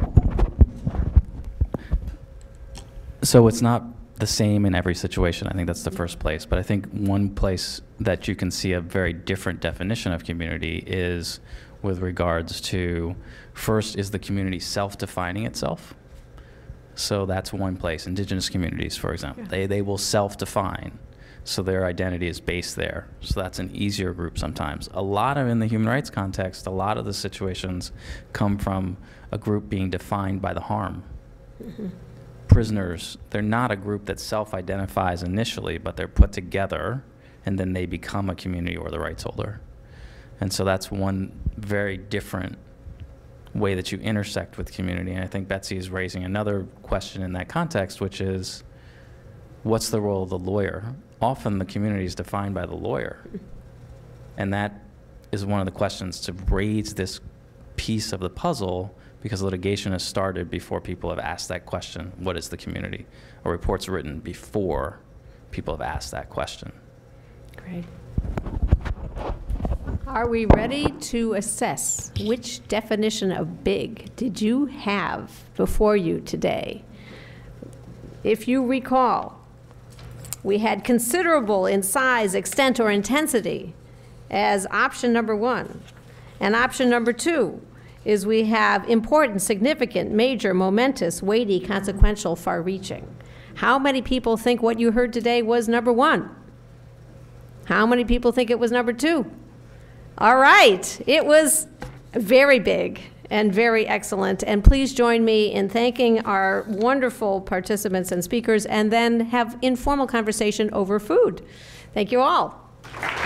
So it's not the same in every situation. I think that's the first place. But I think one place that you can see a very different definition of community is with regards to, first, is the community self-defining itself? So that's one place. Indigenous communities, for example, yeah. they, they will self-define. So their identity is based there. So that's an easier group sometimes. A lot of, in the human rights context, a lot of the situations come from a group being defined by the harm. Mm-hmm. Prisoners, they're not a group that self-identifies initially, but they're put together and then they become a community or the rights holder. And so that's one very different way that you intersect with community. And I think Betsy is raising another question in that context, which is, what's the role of the lawyer? Often the community is defined by the lawyer. And that is one of the questions to raise this piece of the puzzle, because litigation has started before people have asked that question, what is the community? A report's written before people have asked that question. Great. Are we ready to assess which definition of big did you have before you today? If you recall, we had considerable in size, extent, or intensity as option number one. And option number two is we have important, significant, major, momentous, weighty, consequential, far-reaching. How many people think what you heard today was number one? How many people think it was number two? All right, it was very big and very excellent. And please join me in thanking our wonderful participants and speakers, and then have informal conversation over food. Thank you all.